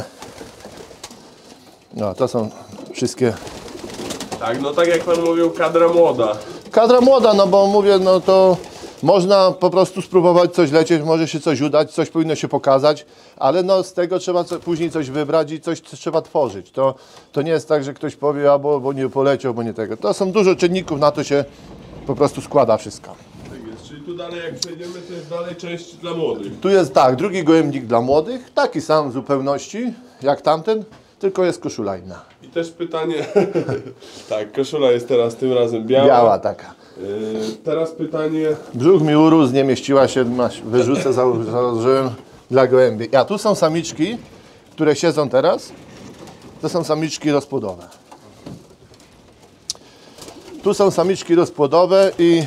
No, to są wszystkie... Tak, no tak jak pan mówił, kadra młoda. Kadra młoda, no bo mówię, no to można po prostu spróbować coś lecieć, może się coś udać, coś powinno się pokazać, ale no z tego trzeba później coś wybrać i coś trzeba tworzyć. To nie jest tak, że ktoś powie, bo nie poleciał, bo nie tego. To są dużo czynników, na to się po prostu składa wszystko. Tak jest, czyli tu dalej jak przejdziemy, to jest dalej część dla młodych. Tu jest tak, drugi gołębnik dla młodych, taki sam w zupełności jak tamten, tylko jest koszula inna. I też pytanie, tak, koszula jest teraz tym razem biała. Biała taka. Teraz pytanie, Brzuch mi urósł, nie mieściła się, wyrzucę, założyłem dla gołębi. A tu są samiczki, które siedzą teraz. To są samiczki rozpłodowe. Tu są samiczki rozpłodowe i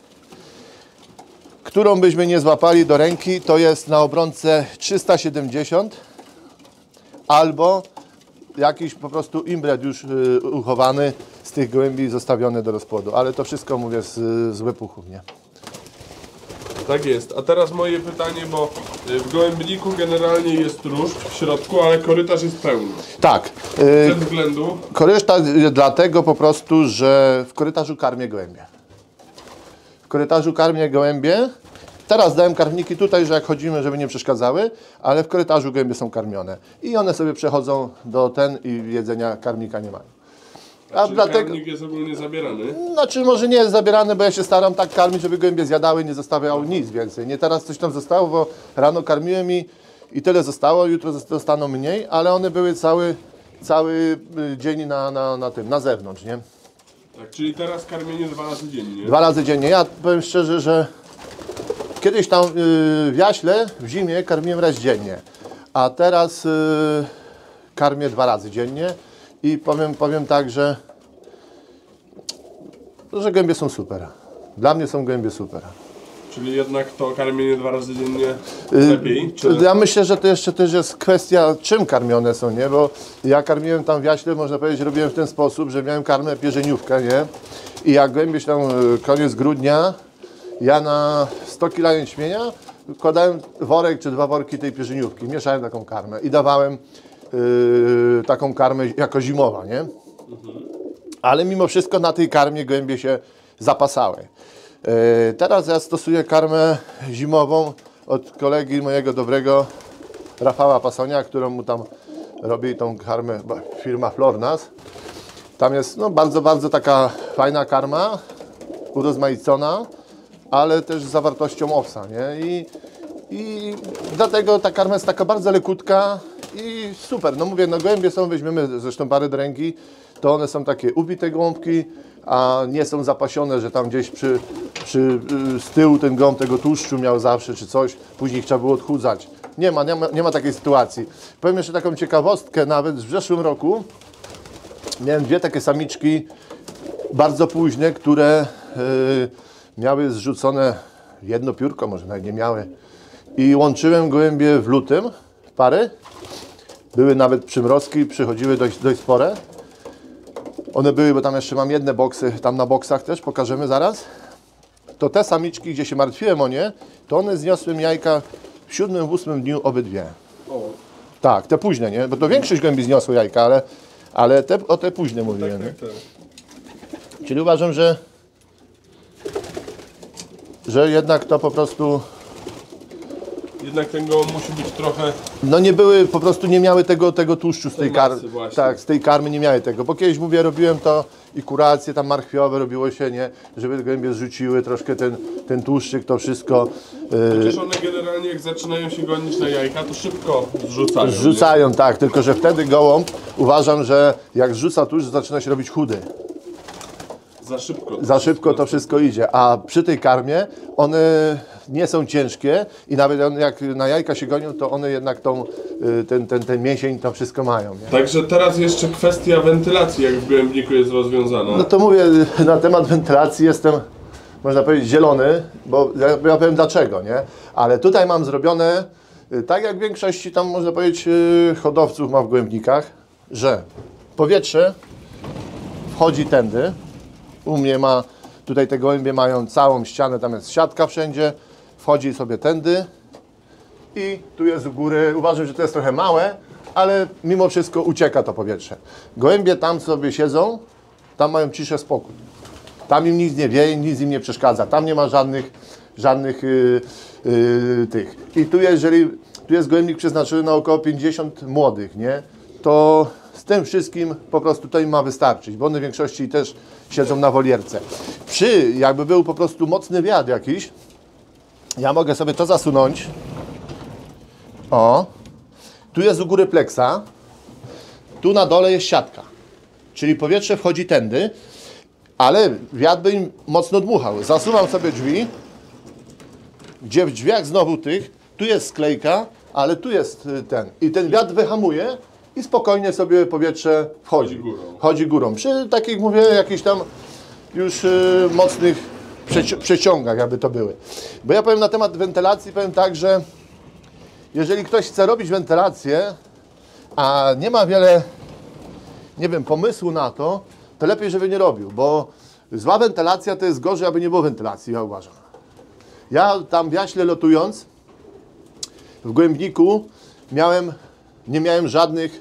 którą byśmy nie złapali do ręki, to jest na obrączce 370 albo jakiś po prostu imbret już uchowany z tych gołębi zostawiony do rozpłodu. Ale to wszystko mówię z łypuchów, nie? tak jest. A teraz moje pytanie, bo w gołębniku generalnie jest różdż w środku, ale korytarz jest pełny. Tak. Z tego względu, Korytarz dlatego po prostu, że w korytarzu karmię gołębie. W korytarzu karmię gołębie. Teraz dałem karmniki tutaj, że jak chodzimy, żeby nie przeszkadzały, ale w korytarzu gołębie są karmione. I one sobie przechodzą do i jedzenia karmnika nie mają. A czyli dlatego, karmnik jest ogólnie zabierany. znaczy może nie jest zabierany, bo ja się staram tak karmić, żeby gołębie zjadały, nie zostawiały nic więcej. Nie teraz coś tam zostało, bo rano karmiłem i tyle zostało, jutro zostaną mniej, ale one były cały dzień na zewnątrz, nie? Tak, czyli teraz karmienie 2 razy dziennie. 2 razy dziennie. Ja powiem szczerze, że kiedyś tam w Jaśle w zimie karmiłem raz dziennie, a teraz karmię 2 razy dziennie i powiem tak, że gołębie są super. Dla mnie są gołębie super. Czyli jednak to karmienie 2 razy dziennie lepiej? Czy... Ja myślę, że to jeszcze też jest kwestia, czym karmione są, nie? Bo ja karmiłem tam w Jaśle, można powiedzieć, robiłem w ten sposób, że miałem karmę pierzeniówkę, nie? I jak gołębie się tam koniec grudnia, ja na 100 kg jęczmienia wkładałem worek czy 2 worki tej pierzeniówki, mieszałem taką karmę i dawałem taką karmę jako zimowa, nie? Ale mimo wszystko na tej karmie gołębie się zapasały. Teraz ja stosuję karmę zimową od kolegi mojego dobrego Rafała Pasonia, którą mu tam robi tą karmę firma Flornas. Tam jest no, bardzo, bardzo taka fajna karma, urozmaicona, ale też z zawartością owsa, nie? I dlatego ta karma jest taka bardzo lekutka i super. No mówię, no gołębie są, weźmiemy zresztą parę do ręki, to one są takie ubite gołąbki, a nie są zapasione, że tam gdzieś z tyłu ten gołąb tego tłuszczu miał zawsze czy coś, później trzeba było odchudzać. Nie ma takiej sytuacji. Powiem jeszcze taką ciekawostkę, nawet w zeszłym roku miałem 2 takie samiczki bardzo późne, które miały zrzucone jedno piórko, może nawet nie miały. I łączyłem gołębie w lutym, pary. Były nawet przymrozki, przychodziły dość spore. One były, bo tam jeszcze mam jedne boksy, tam na boksach też, pokażemy zaraz. To te samiczki, gdzie się martwiłem o nie, to one zniosły mi jajka w 7, w 8 dniu obydwie. O, Tak, te późne, nie? Bo to większość gołębi zniosło jajka, ale o te późne mówiłem. tak, tak. Czyli uważam, że jednak to po prostu, Jednak ten gołąb musi być trochę... no nie były, po prostu nie miały tego tłuszczu z tej karmy. masy właśnie. Tak, z tej karmy nie miały tego, bo kiedyś mówię, robiłem to i kuracje tam marchwiowe robiło się, nie? Żeby gołębie zrzuciły troszkę ten tłuszczyk, to wszystko. Przecież one generalnie jak zaczynają się gonić na jajka, to szybko zrzucają. Zrzucają, tak, tylko że wtedy gołąb, uważam, że jak zrzuca tłuszcz, zaczyna się robić chudy. Nie? Za szybko. Za szybko to wszystko idzie, a przy tej karmie one nie są ciężkie i nawet jak na jajka się gonią, to one jednak ten mięsień to wszystko mają. Nie? Także teraz jeszcze kwestia wentylacji, jak w gołębniku jest rozwiązana. No to mówię, na temat wentylacji jestem, można powiedzieć, zielony, bo ja powiem dlaczego, nie? Ale tutaj mam zrobione, tak jak w większości tam, można powiedzieć, hodowców ma w gołębnikach, że powietrze wchodzi tędy. U mnie tutaj te gołębie mają całą ścianę, tam jest siatka wszędzie, wchodzi sobie tędy i tu jest u góry, uważam, że to jest trochę małe, ale mimo wszystko ucieka to powietrze. Gołębie tam sobie siedzą, tam mają ciszę, spokój. Tam im nic nie wieje, nic im nie przeszkadza, tam nie ma żadnych tych. I tu jeżeli tu jest gołębnik przeznaczony na około 50 młodych, nie? To z tym wszystkim po prostu to im ma wystarczyć, bo one w większości też siedzą na wolierce. Jakby był po prostu mocny wiatr jakiś, ja mogę sobie to zasunąć. O, tu jest u góry pleksa, tu na dole jest siatka, czyli powietrze wchodzi tędy, ale wiatr by im mocno dmuchał. Zasuwam sobie drzwi, gdzie w drzwiach znowu tu jest sklejka, ale tu jest ten. I ten wiatr wyhamuje i spokojnie sobie powietrze wchodzi. Chodzi górą. Przy takich, mówię, jakichś tam już mocnych przeciągach, jakby to były. Bo ja powiem na temat wentylacji, powiem tak, że jeżeli ktoś chce robić wentylację, a nie ma wiele, nie wiem, pomysłu na to, to lepiej, żeby nie robił, bo zła wentylacja to jest gorzej, aby nie było wentylacji, ja uważam. Ja tam w Jaśle lotując, w Gołębniku nie miałem żadnych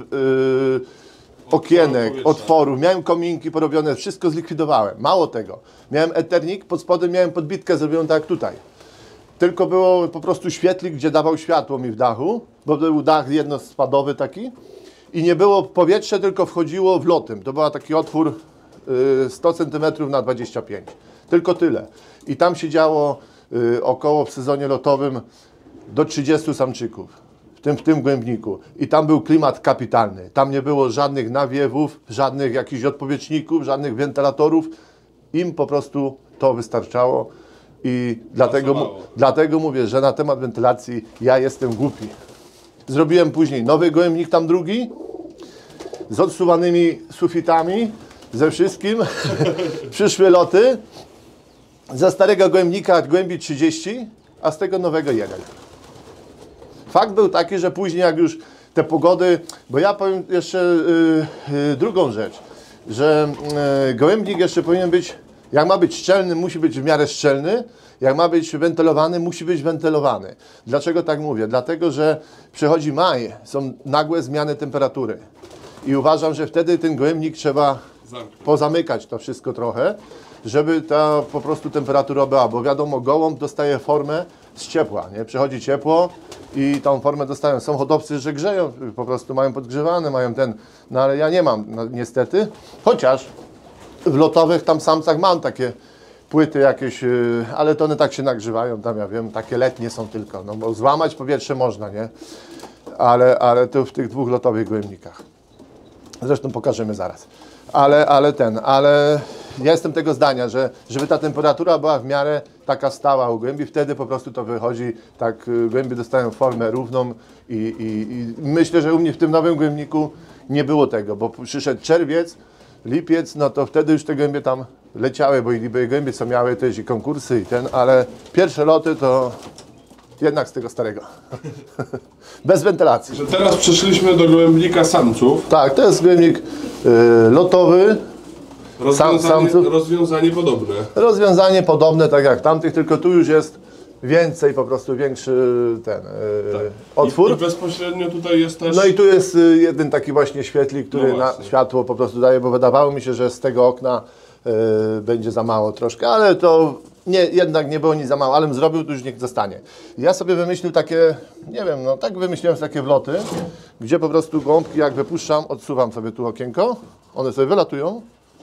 okienek, otworów, miałem kominki porobione, wszystko zlikwidowałem. Mało tego, miałem eternik, pod spodem miałem podbitkę zrobioną tak jak tutaj. Tylko było po prostu świetlik, gdzie dawał światło mi w dachu, bo był dach jednospadowy taki i nie było powietrze, tylko wchodziło wlotem. To był taki otwór 100 cm na 25. Tylko tyle. I tam siedziało około w sezonie lotowym do 30 samczyków. W tym Gołębniku. I tam był klimat kapitalny. Tam nie było żadnych nawiewów, żadnych jakichś odpowietrzników, żadnych wentylatorów. Im po prostu to wystarczało. I dlatego mówię, że na temat wentylacji ja jestem głupi. Zrobiłem później nowy Gołębnik, tam drugi, z odsuwanymi sufitami, ze wszystkim. Przyszły loty. Ze starego Gołębnika gołębi 30, a z tego nowego 1. Fakt był taki, że później jak już te pogody, bo ja powiem jeszcze drugą rzecz, że gołębnik jeszcze powinien być, jak ma być szczelny, musi być w miarę szczelny, jak ma być wentylowany, musi być wentylowany. Dlaczego tak mówię? Dlatego, że przychodzi maj, są nagłe zmiany temperatury i uważam, że wtedy ten gołębnik trzeba pozamykać to wszystko trochę, żeby ta po prostu temperatura była, bo wiadomo, gołąb dostaje formę z ciepła, nie? Przychodzi ciepło i tą formę dostają. Są hodowcy, że grzeją, po prostu mają podgrzewane, mają ten, no ale ja nie mam, no, niestety, chociaż w lotowych tam samcach mam takie płyty jakieś, ale to one tak się nagrzewają, tam ja wiem, takie letnie są tylko, no bo złamać powietrze można, nie? Ale to w tych dwóch lotowych gołębnikach. Zresztą pokażemy zaraz. Ale ja jestem tego zdania, że żeby ta temperatura była w miarę taka stała u gołębi, wtedy po prostu to wychodzi, tak gołębie dostają formę równą i myślę, że u mnie w tym nowym gołębniku nie było tego, bo przyszedł czerwiec, lipiec, no to wtedy już te gołębie tam leciały, bo i gołębie co miały też i konkursy i ale pierwsze loty to jednak z tego starego. Bez wentylacji. Że teraz przeszliśmy do gołębnika samców. Tak, to jest gołębnik lotowy. Rozwiązanie podobne. Rozwiązanie podobne, tak jak tamtych, tylko tu już jest więcej, po prostu większy ten otwór. I bezpośrednio tutaj jest też... No i tu jest jeden taki właśnie świetlik, który na światło po prostu daje, bo wydawało mi się, że z tego okna będzie za mało troszkę, ale to jednak nie było nic za mało, ale zrobił, to już niech zostanie. Ja sobie wymyślił takie, nie wiem, no tak wymyśliłem takie wloty, gdzie po prostu gołąbki jak wypuszczam, odsuwam sobie tu okienko, one sobie wylatują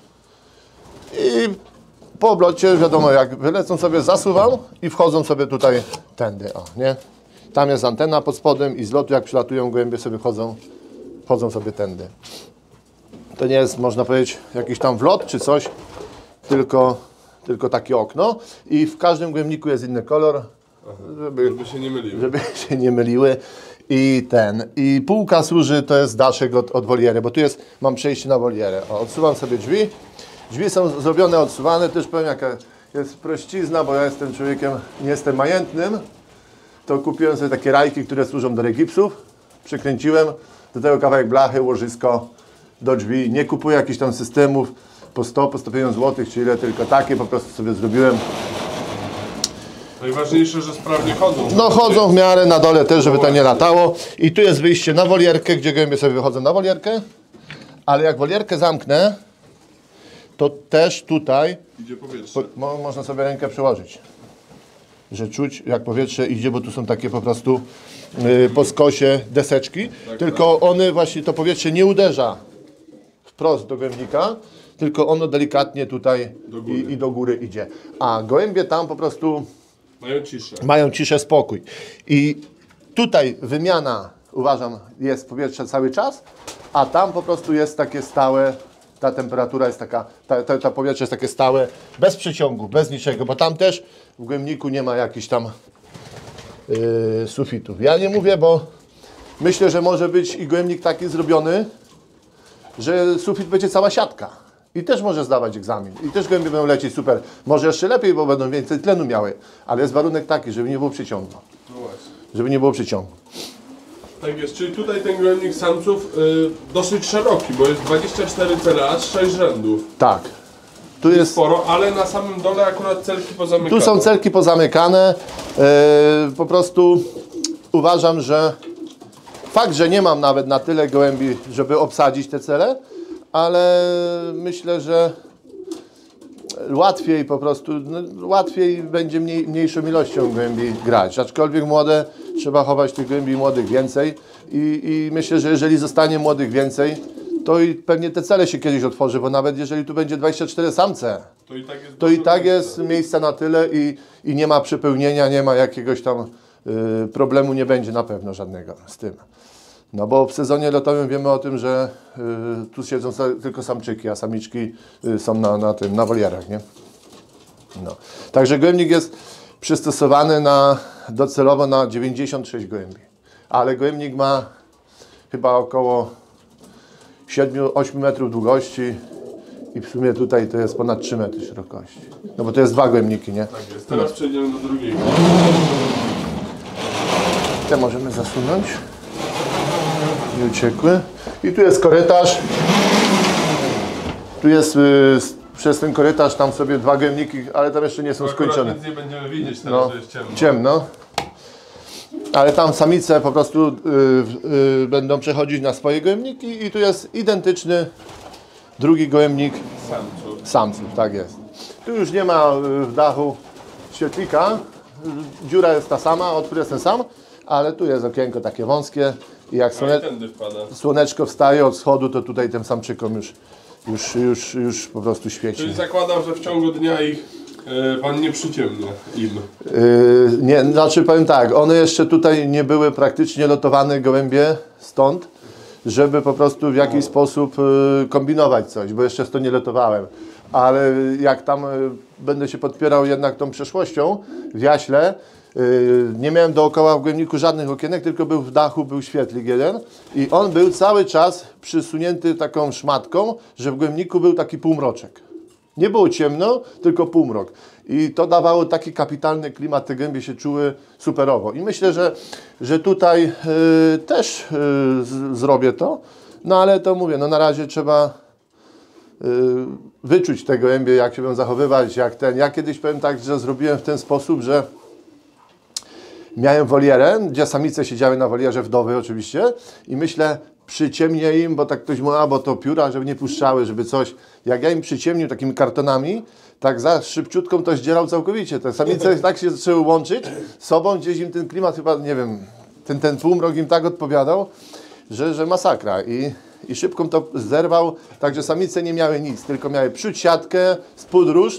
i po oblocie, wiadomo, jak wylecą sobie, zasuwam i wchodzą sobie tutaj tędy, o, nie? Tam jest antena pod spodem i z lotu jak przylatują gołębie sobie wchodzą sobie tędy. To nie jest, można powiedzieć, jakiś tam wlot czy coś, tylko takie okno i w każdym gołębniku jest inny kolor, żeby się nie myliły. Żeby się nie myliły. I półka służy, to jest daszek od woliery, bo tu mam przejście na wolierę. O, odsuwam sobie drzwi. Drzwi są zrobione, odsuwane, też powiem jaka jest prościzna, bo ja jestem człowiekiem, nie jestem majętnym. To kupiłem sobie takie rajki, które służą do regipsów. Przykręciłem do tego kawałek blachy, łożysko do drzwi. Nie kupuję jakichś tam systemów po 100, po 150 zł, czy ile, tylko takie po prostu sobie zrobiłem. Najważniejsze, że sprawnie chodzą. No chodzą w miarę na dole też, żeby to nie latało. I tu jest wyjście na wolierkę, gdzie gołębie sobie wychodzą na wolierkę. Ale jak wolierkę zamknę, to też tutaj Idzie powietrze. można sobie rękę przyłożyć. Że czuć jak powietrze idzie, bo tu są takie po prostu po skosie deseczki. Tylko one właśnie, to powietrze nie uderza wprost do gołębnika, tylko ono delikatnie tutaj i do góry idzie. A gołębie tam po prostu mają ciszę, spokój. I tutaj wymiana, uważam, jest powietrze cały czas, a tam po prostu jest takie stałe, ta temperatura jest taka, ta powietrze jest takie stałe, bez przeciągu, bez niczego, bo tam też w gołębniku nie ma jakichś tam sufitów. Ja nie mówię, bo myślę, że może być i gołębnik taki zrobiony, że sufit będzie cała siatka. I też może zdawać egzamin. I też gołębie będą lecieć super. Może jeszcze lepiej, bo będą więcej tlenu miały. Ale jest warunek taki, żeby nie było przyciągu. No właśnie. Żeby nie było przyciągu. Tak jest, czyli tutaj ten gołębnik samców dosyć szeroki, bo jest 24 cele, 6 rzędów. Tak. Tu jest Sporo, ale na samym dole akurat celki pozamykane. Tu są celki pozamykane. Po prostu uważam, że fakt, że nie mam nawet na tyle gołębi, żeby obsadzić te cele, ale myślę, że łatwiej po prostu, łatwiej będzie mniejszą ilością gołębi grać. Aczkolwiek młode, trzeba chować tych gołębi młodych więcej i myślę, że jeżeli zostanie młodych więcej, to i pewnie te cele się kiedyś otworzy, bo nawet jeżeli tu będzie 24 samce, to i tak jest miejsca na tyle i nie ma przepełnienia, nie ma jakiegoś tam problemu, nie będzie na pewno żadnego z tym. No bo w sezonie lotowym wiemy o tym, że tu siedzą tylko samczyki, a samiczki są na wolierach, nie? No. Także gołębnik jest przystosowany docelowo na 96 gołębi. Ale gołębnik ma chyba około 7-8 metrów długości i w sumie tutaj to jest ponad 3 metry szerokości. No bo to jest 2 gołębniki, nie? Tak jest. Teraz przejdziemy do drugiego. Te możemy zasunąć. Nie uciekły. I tu jest korytarz. Tu jest przez ten korytarz tam sobie 2 gołębniki, ale tam jeszcze nie są skończone. Nic nie będziemy widzieć teraz, że jest ciemno. Ciemno. Ale tam samice po prostu będą przechodzić na swoje gołębniki i tu jest identyczny drugi gołębnik samców. Tak jest. Tu już nie ma w dachu świetlika. Dziura jest ta sama, otwór jest ten sam, ale tu jest okienko takie wąskie i jak słoneczko wstaje od wschodu, to tutaj tym samczykom już po prostu świeci. Czyli zakładam, że w ciągu dnia pan nie przyciemnia im. Nie, znaczy powiem tak, one jeszcze tutaj nie były praktycznie lotowane gołębie stąd, żeby po prostu w jakiś sposób kombinować coś, bo jeszcze to nie lotowałem. Ale jak tam będę się podpierał jednak tą przeszłością w jaśle, nie miałem dookoła w gołębniku żadnych okienek, tylko był w dachu, był świetlik jeden i on był cały czas przysunięty taką szmatką, że w gołębniku był taki półmroczek. Nie było ciemno, tylko półmrok. I to dawało taki kapitalny klimat, te gołębie się czuły superowo. I myślę, że tutaj też zrobię to, no ale to mówię, no na razie trzeba wyczuć te gołębie, jak się będą zachowywać, Ja kiedyś powiem tak, że zrobiłem w ten sposób, że miałem wolierę, gdzie samice siedziały na wolierze, wdowy oczywiście i myślę, przyciemnię im, bo tak ktoś mówi, bo to pióra, żeby nie puszczały, żeby coś. Jak ja im przyciemnił takimi kartonami, tak za szybciutką to zdzierał całkowicie. Te samice tak się zaczęły łączyć z sobą, gdzieś im ten klimat chyba, nie wiem, ten półmrok im tak odpowiadał, że masakra. I szybko to zerwał, także samice nie miały nic, tylko miały przód siatkę, spód ruszt,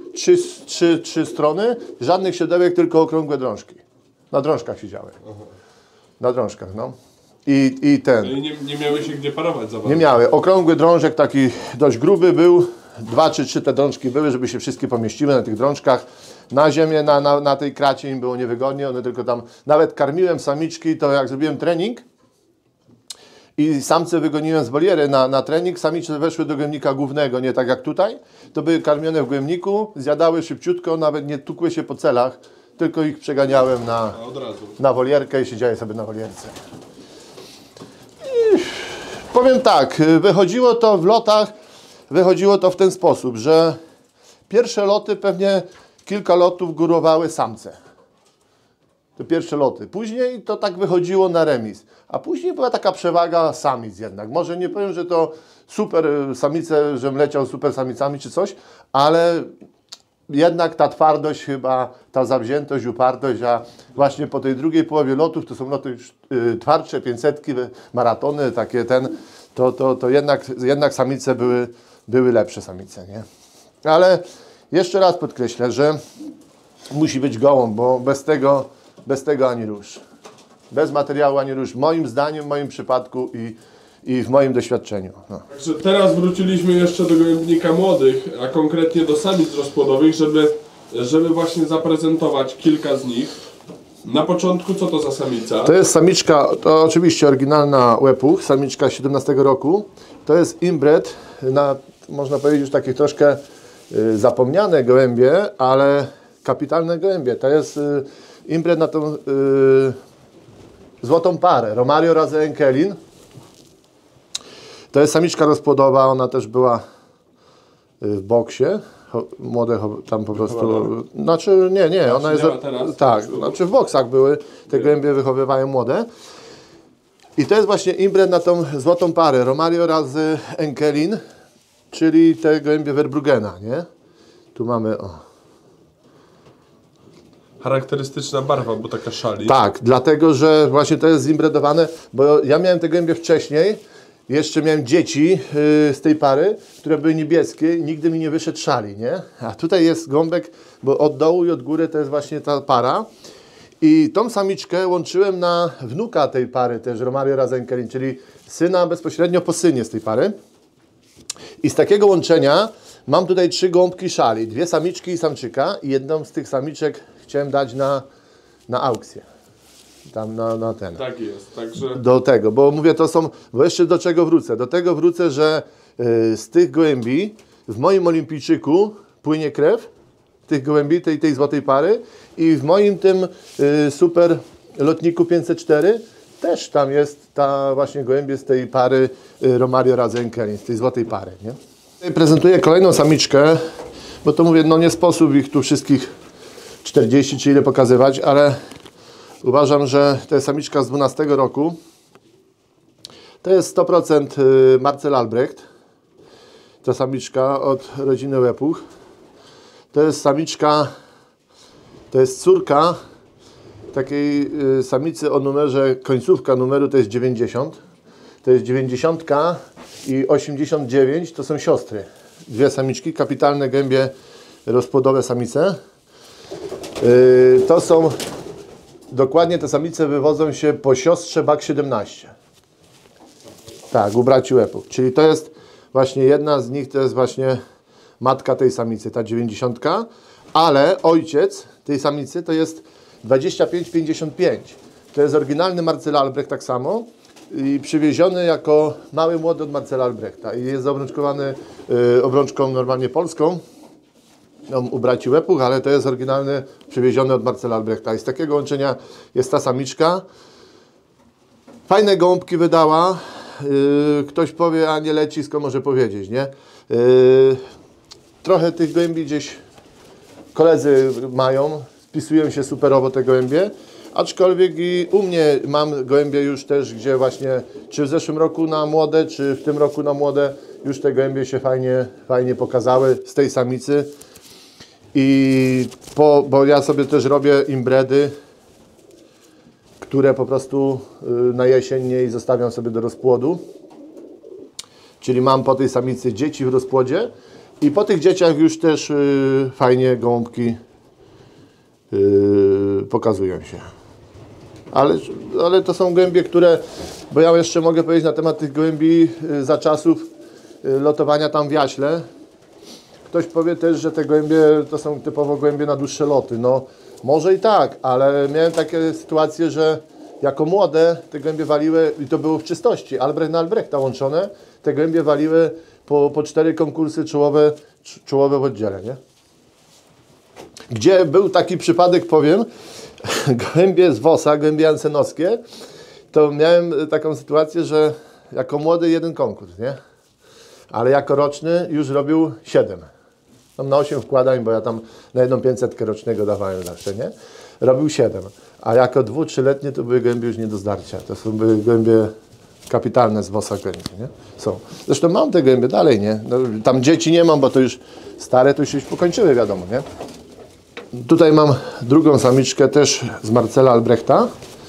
trzy strony, żadnych siodełek, tylko okrągłe drążki. Na drążkach siedziały. Na drążkach, no. I ten. I nie miały się gdzie parować za bardzo. Nie miały. Okrągły drążek taki dość gruby był. 2 czy 3 te drążki były, żeby się wszystkie pomieściły na tych drążkach. Na ziemię, na tej kracie im było niewygodnie. One tylko tam, nawet karmiłem samiczki, to jak zrobiłem trening i samce wygoniłem z woliery na trening, samice weszły do gołębnika głównego, nie tak jak tutaj. To były karmione w gołębniku, zjadały szybciutko, nawet nie tukły się po celach, tylko ich przeganiałem na wolierkę i siedziały sobie na wolierce. Powiem tak, wychodziło to w lotach, wychodziło to w ten sposób, że pierwsze loty pewnie kilka lotów górowały samce. te pierwsze loty. Później to tak wychodziło na remis. A później była taka przewaga samic jednak. Może nie powiem, że to super samice, żem leciał super samicami czy coś, ale jednak ta twardość chyba, ta zawziętość, upartość, a właśnie po tej drugiej połowie lotów, to są loty już twardsze, 500, maratony, takie to jednak samice były lepsze samice, nie? Ale jeszcze raz podkreślę, że musi być gołąb, bo bez tego ani rusz. Bez materiału ani rusz. Moim zdaniem, w moim przypadku i w moim doświadczeniu. No. Także teraz wróciliśmy jeszcze do gołębnika młodych, a konkretnie do samic rozpłodowych, żeby właśnie zaprezentować kilka z nich. Na początku co to za samica? To jest samiczka, to oczywiście oryginalna Łepuch, samiczka 17 roku. To jest inbred na, można powiedzieć, już takie troszkę zapomniane gołębie, ale kapitalne gołębie. To jest inbred na tą złotą parę, Romario razy Enkelin. To jest samiczka rozpłodowa, ona też była w boksie. Młode tam po prostu, znaczy nie, ona jest, tak, znaczy w boksach były, te gołębie wychowywają młode. I to jest właśnie inbred na tą złotą parę, Romario razy Enkelin, czyli te gołębie Verbrugena, nie? Tu mamy, o. Charakterystyczna barwa, bo taka szali. Tak, dlatego, że właśnie to jest zimbredowane, bo ja miałem te gołębie wcześniej, jeszcze miałem dzieci z tej pary, które były niebieskie i nigdy mi nie wyszedł szali, nie? A tutaj jest gąbek, bo od dołu i od góry to jest właśnie ta para. I tą samiczkę łączyłem na wnuka tej pary też, Romario razy Enkelin, czyli syna bezpośrednio po synie z tej pary. I z takiego łączenia mam tutaj 3 gąbki szali, 2 samiczki i samczyka i jedną z tych samiczek chciałem dać na aukcję. Tam na ten. Tak jest, także... Do tego, bo mówię, to są, bo jeszcze do czego wrócę? Do tego wrócę, że z tych gołębi w moim olimpijczyku płynie krew, tych gołębi, tej złotej pary i w moim tym super lotniku 504 też tam jest ta właśnie gołębie z tej pary Romario razy Enkelin, z tej złotej pary, nie? Prezentuję kolejną samiczkę, bo to mówię, no nie sposób ich tu wszystkich 40 czy ile pokazywać, ale uważam, że to jest samiczka z 12 roku. To jest 100% Marcel Albrecht. Ta samiczka od rodziny Łepuch. To jest samiczka, to jest córka takiej samicy o numerze, końcówka numeru to jest 90. To jest 90 i 89 to są siostry. 2 samiczki, kapitalne gołębie rozpłodowe samice. To są dokładnie te samice wywodzą się po siostrze BAK 17. Tak, u braci Łepuch. Czyli to jest właśnie jedna z nich, to jest właśnie matka tej samicy, ta 90, ale ojciec tej samicy to jest 25-55. To jest oryginalny Marcel Albrecht tak samo i przywieziony jako mały młody od Marcela Albrechta i jest obrączkowany obrączką normalnie polską. U braci Łepuch, ale to jest oryginalny, przywieziony od Marcela Albrechta. I z takiego łączenia jest ta samiczka. Fajne gołąbki wydała. Ktoś powie, a nie lecisko, może powiedzieć, nie? Trochę tych gołębi gdzieś koledzy mają, spisują się superowo te gołębie. Aczkolwiek i u mnie mam gołębie już też, gdzie właśnie, czy w zeszłym roku na młode, czy w tym roku na młode, już te gołębie się fajnie pokazały z tej samicy. Bo ja sobie też robię imbredy, które po prostu na jesień nie zostawiam sobie do rozpłodu. Czyli mam po tej samicy dzieci w rozpłodzie i po tych dzieciach już też fajnie gołąbki pokazują się. Ale to są gołębie, które, bo ja jeszcze mogę powiedzieć na temat tych gołębi za czasów lotowania tam w Jaśle. Ktoś powie też, że te gołębie to są typowo gołębie na dłuższe loty. No może i tak, ale miałem takie sytuacje, że jako młode te gołębie waliły, i to było w czystości, Albrecht na Albrechta łączone, te gołębie waliły po 4 konkursy czołowe w oddziale, nie? Gdzie był taki przypadek, powiem, gołębie z WOS-a, gołębie jansenowskie, to miałem taką sytuację, że jako młody 1 konkurs, nie? Ale jako roczny już robił 7. Tam na 8 wkładań, bo ja tam na 1 500 rocznego dawałem zawsze, nie? robił 7. A jako 2-3-letnie to były gołębie już nie do zdarcia. To są były gołębie kapitalne z Wosa gołębie, nie? Są. Zresztą mam te gołębie dalej, nie? No, tam dzieci nie mam, bo to już stare to już pokończyły, wiadomo, nie? Tutaj mam drugą samiczkę też z Marcela Albrechta,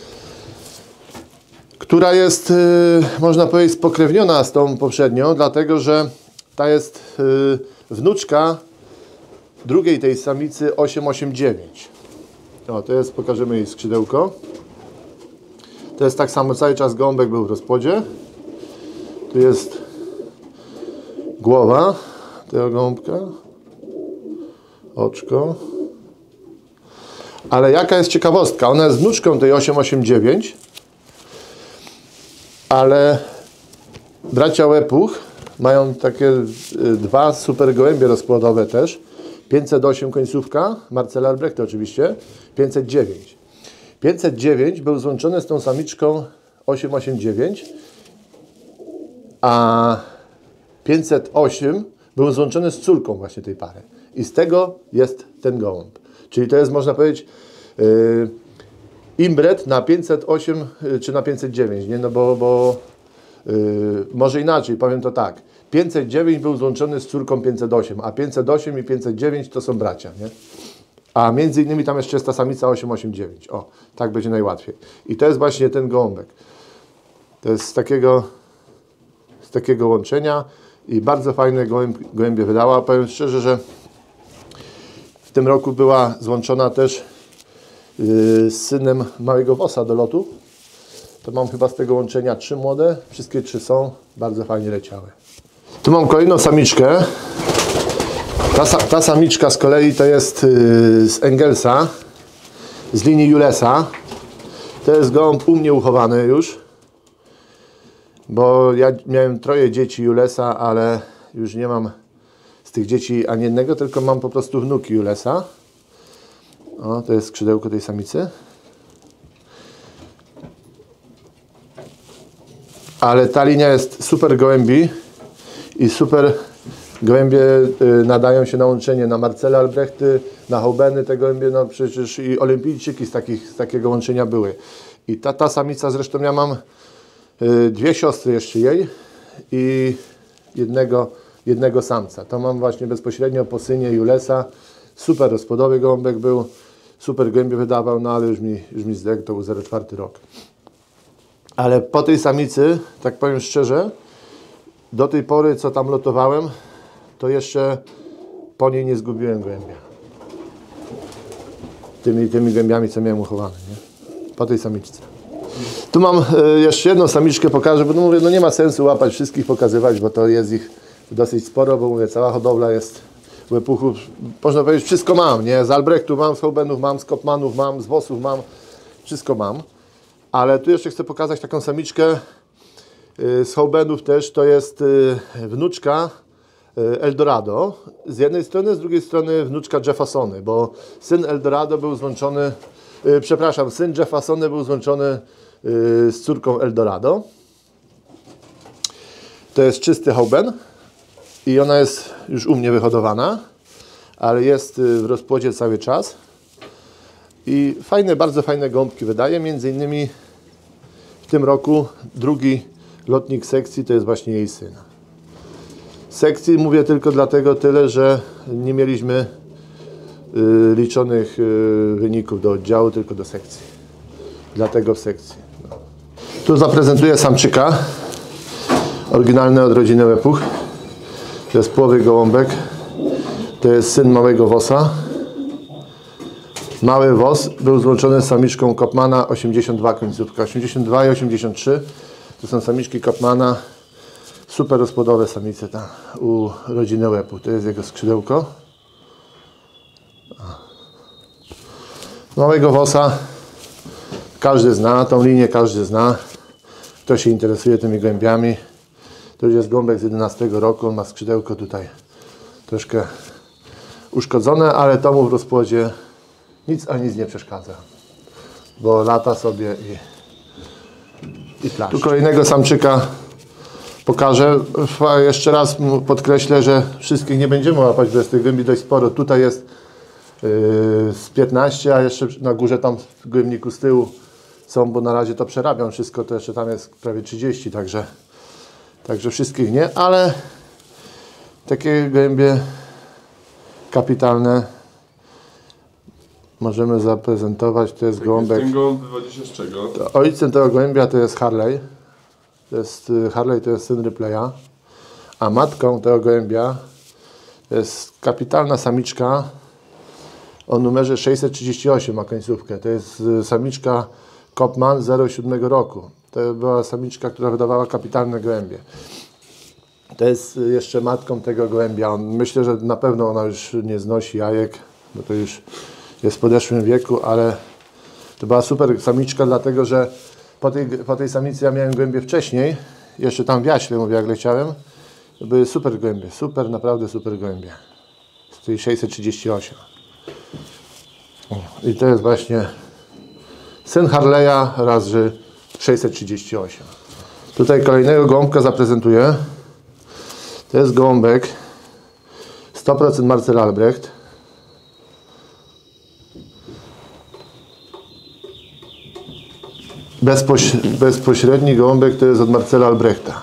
która jest, można powiedzieć, spokrewniona z tą poprzednią, dlatego że ta jest wnuczka drugiej tej samicy 889. O, to jest, pokażemy jej skrzydełko. To jest tak samo, cały czas gołąbek był w rozpłodzie. Tu jest głowa tego gołąbka, oczko. Ale jaka jest ciekawostka? Ona jest wnuczką tej 889, ale bracia Łepuch mają takie dwa super gołębie rozpłodowe też. 508 końcówka, Marcela Albrechta oczywiście, 509. 509 był złączony z tą samiczką 889, a 508 był złączony z córką właśnie tej pary. I z tego jest ten gołąb. Czyli to jest, można powiedzieć, imbret na 508 czy na 509, nie? No bo może inaczej, powiem to tak. 509 był złączony z córką 508, a 508 i 509 to są bracia, nie? A między innymi tam jeszcze jest ta samica 889. O, tak będzie najłatwiej. I to jest właśnie ten gołąbek. To jest z takiego łączenia i bardzo fajne gołębie wydała. Powiem szczerze, że w tym roku była złączona też z synem małego Wosa do lotu. To mam chyba z tego łączenia 3 młode. Wszystkie 3 są. Bardzo fajnie leciały. Tu mam kolejną samiczkę. Ta samiczka z kolei to jest z Engelsa, z linii Julesa. To jest gołąb u mnie uchowany już, bo ja miałem 3 dzieci Julesa, ale już nie mam z tych dzieci ani jednego, tylko mam po prostu wnuki Julesa. O, to jest skrzydełko tej samicy. Ale ta linia jest super gołębi i super gołębie nadają się na łączenie na Marcela Albrechty, na Haubeny, te gołębie, no przecież i olimpijczyki z takiego łączenia były. I ta samica, zresztą ja mam 2 siostry jeszcze jej i jednego samca. To mam właśnie bezpośrednio po synie Julesa. Super rozpłodowy gołąbek był, super gołębie wydawał, no ale już mi zdechł, to był 04 rok. Ale po tej samicy, tak powiem szczerze, do tej pory, co tam lotowałem, to jeszcze po niej nie zgubiłem gołębia. Tymi gołębiami, co miałem uchowane, nie? Po tej samiczce. Tu mam jeszcze jedną samiczkę, pokażę, bo no mówię, no nie ma sensu łapać wszystkich, pokazywać, bo to jest ich dosyć sporo, bo mówię, cała hodowla jest Łepuchów. Można powiedzieć, wszystko mam, nie? Z Albrechtów mam, z Haubenów mam, z Kopmanów mam, z Wosów mam, wszystko mam. Ale tu jeszcze chcę pokazać taką samiczkę z Haubenów też, to jest wnuczka Eldorado. Z jednej strony, z drugiej strony wnuczka Jeffersony, bo syn Eldorado był złączony, syn Jeffersony był złączony z córką Eldorado. To jest czysty Hauben i ona jest już u mnie wyhodowana, ale jest w rozpłodzie cały czas. I bardzo fajne gołąbki wydaje, między innymi w tym roku drugi lotnik sekcji to jest właśnie jej syn. Sekcji mówię tylko dlatego tyle, że nie mieliśmy liczonych wyników do oddziału, tylko do sekcji. Dlatego w sekcji. No. Tu zaprezentuję samczyka. Oryginalny od rodziny Łepuch. To jest płowy gołąbek. To jest syn małego Wosa. Mały Wos był złączony z samiczką Kopmana 82 końcówka. 82 i 83 to są samiczki Kopmana. Super rozpłodowe samice tam u rodziny Łepuch. To jest jego skrzydełko. Małego Wosa każdy zna, tą linię każdy zna. Kto się interesuje tymi gołębiami. To już jest gołąbek z 11 roku. On ma skrzydełko tutaj troszkę uszkodzone, ale to mu w rozpłodzie nic nie przeszkadza. Bo lata sobie i plaszczy. Tu kolejnego samczyka pokażę. Jeszcze raz podkreślę, że wszystkich nie będziemy łapać, bo jest tych gołębi dość sporo. Tutaj jest z 15, a jeszcze na górze tam w gołębniku z tyłu są, bo na razie to przerabiam wszystko, to jeszcze tam jest prawie 30, także wszystkich nie, ale takie gołębie kapitalne możemy zaprezentować. To jest gołąbek. Ten gołąb wywodzi się z czego? Ojcem tego gołębia to jest Harley. Harley to jest syn Ripleya, a matką tego gołębia jest kapitalna samiczka o numerze 638, ma końcówkę. To jest samiczka Kopman 07 roku. To była samiczka, która wydawała kapitalne gołębie. To jest jeszcze matką tego gołębia. Myślę, że na pewno ona już nie znosi jajek, bo to już jest w podeszłym wieku, ale to była super samiczka, dlatego że po tej samicy ja miałem gołębie wcześniej, jeszcze tam w Jaśle, mówię, jak leciałem. To były super gołębie, naprawdę super gołębie. Z tej 638. I to jest właśnie syn Harley'a razy 638. Tutaj kolejnego gołąbka zaprezentuję. To jest gołąbek 100% Marcel Albrecht. Bezpośredni gołąbek to jest od Marcela Albrechta.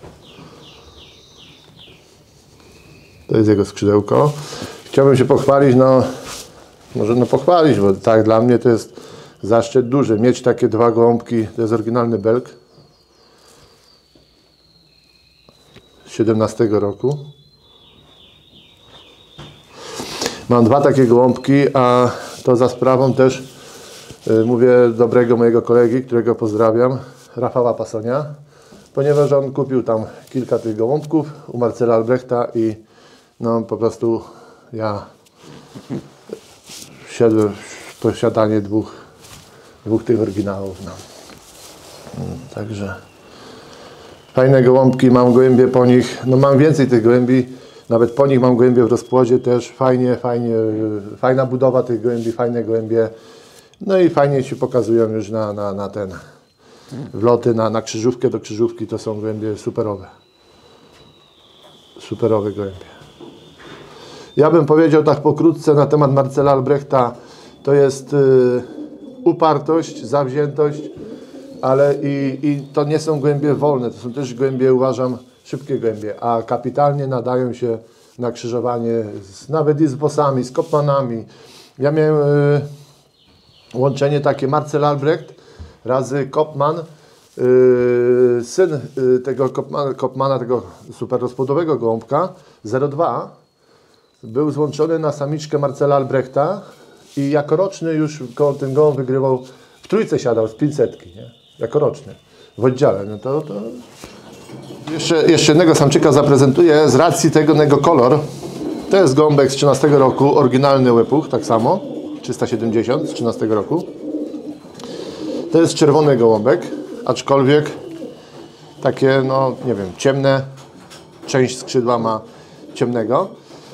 To jest jego skrzydełko. Chciałbym się pochwalić, może pochwalić, bo tak dla mnie to jest zaszczyt duży. Mieć takie dwa gołąbki, to jest oryginalny Belg. Z 17 roku. Mam dwa takie gołąbki, a to za sprawą też, mówię, dobrego mojego kolegi, którego pozdrawiam, Rafała Pasonia, ponieważ on kupił tam kilka tych gołąbków u Marcela Albrechta i no po prostu ja wszedłem w posiadanie dwóch tych oryginałów. No. Także fajne gołąbki, mam gołębie po nich, no mam więcej tych gołębi, nawet po nich mam gołębie w rozpłodzie też, fajna budowa tych gołębi, fajne gołębie. No i fajnie się pokazują już na ten wloty, na krzyżówkę do krzyżówki, to są gołębie superowe. Superowe gołębie. Ja bym powiedział tak pokrótce na temat Marcela Albrechta, to jest upartość, zawziętość, ale i to nie są gołębie wolne, to są też gołębie, uważam, szybkie gołębie, a kapitalnie nadają się na krzyżowanie nawet i z bossami, z kopmanami. Ja miałem łączenie takie Marcel Albrecht razy Kopman, syn tego Kopmana, tego super rozpłodowego gołąbka 02 był złączony na samiczkę Marcela Albrechta i jako roczny już ten gołąb wygrywał, w trójce siadał z 500, nie? Jako roczny w oddziale. No to jeszcze jednego samczyka zaprezentuję z racji tego kolor. To jest gołąbek z 13 roku, oryginalny łypuch, tak samo 370 z 13 roku. To jest czerwony gołąbek, aczkolwiek takie, no nie wiem, ciemne, część skrzydła ma ciemnego.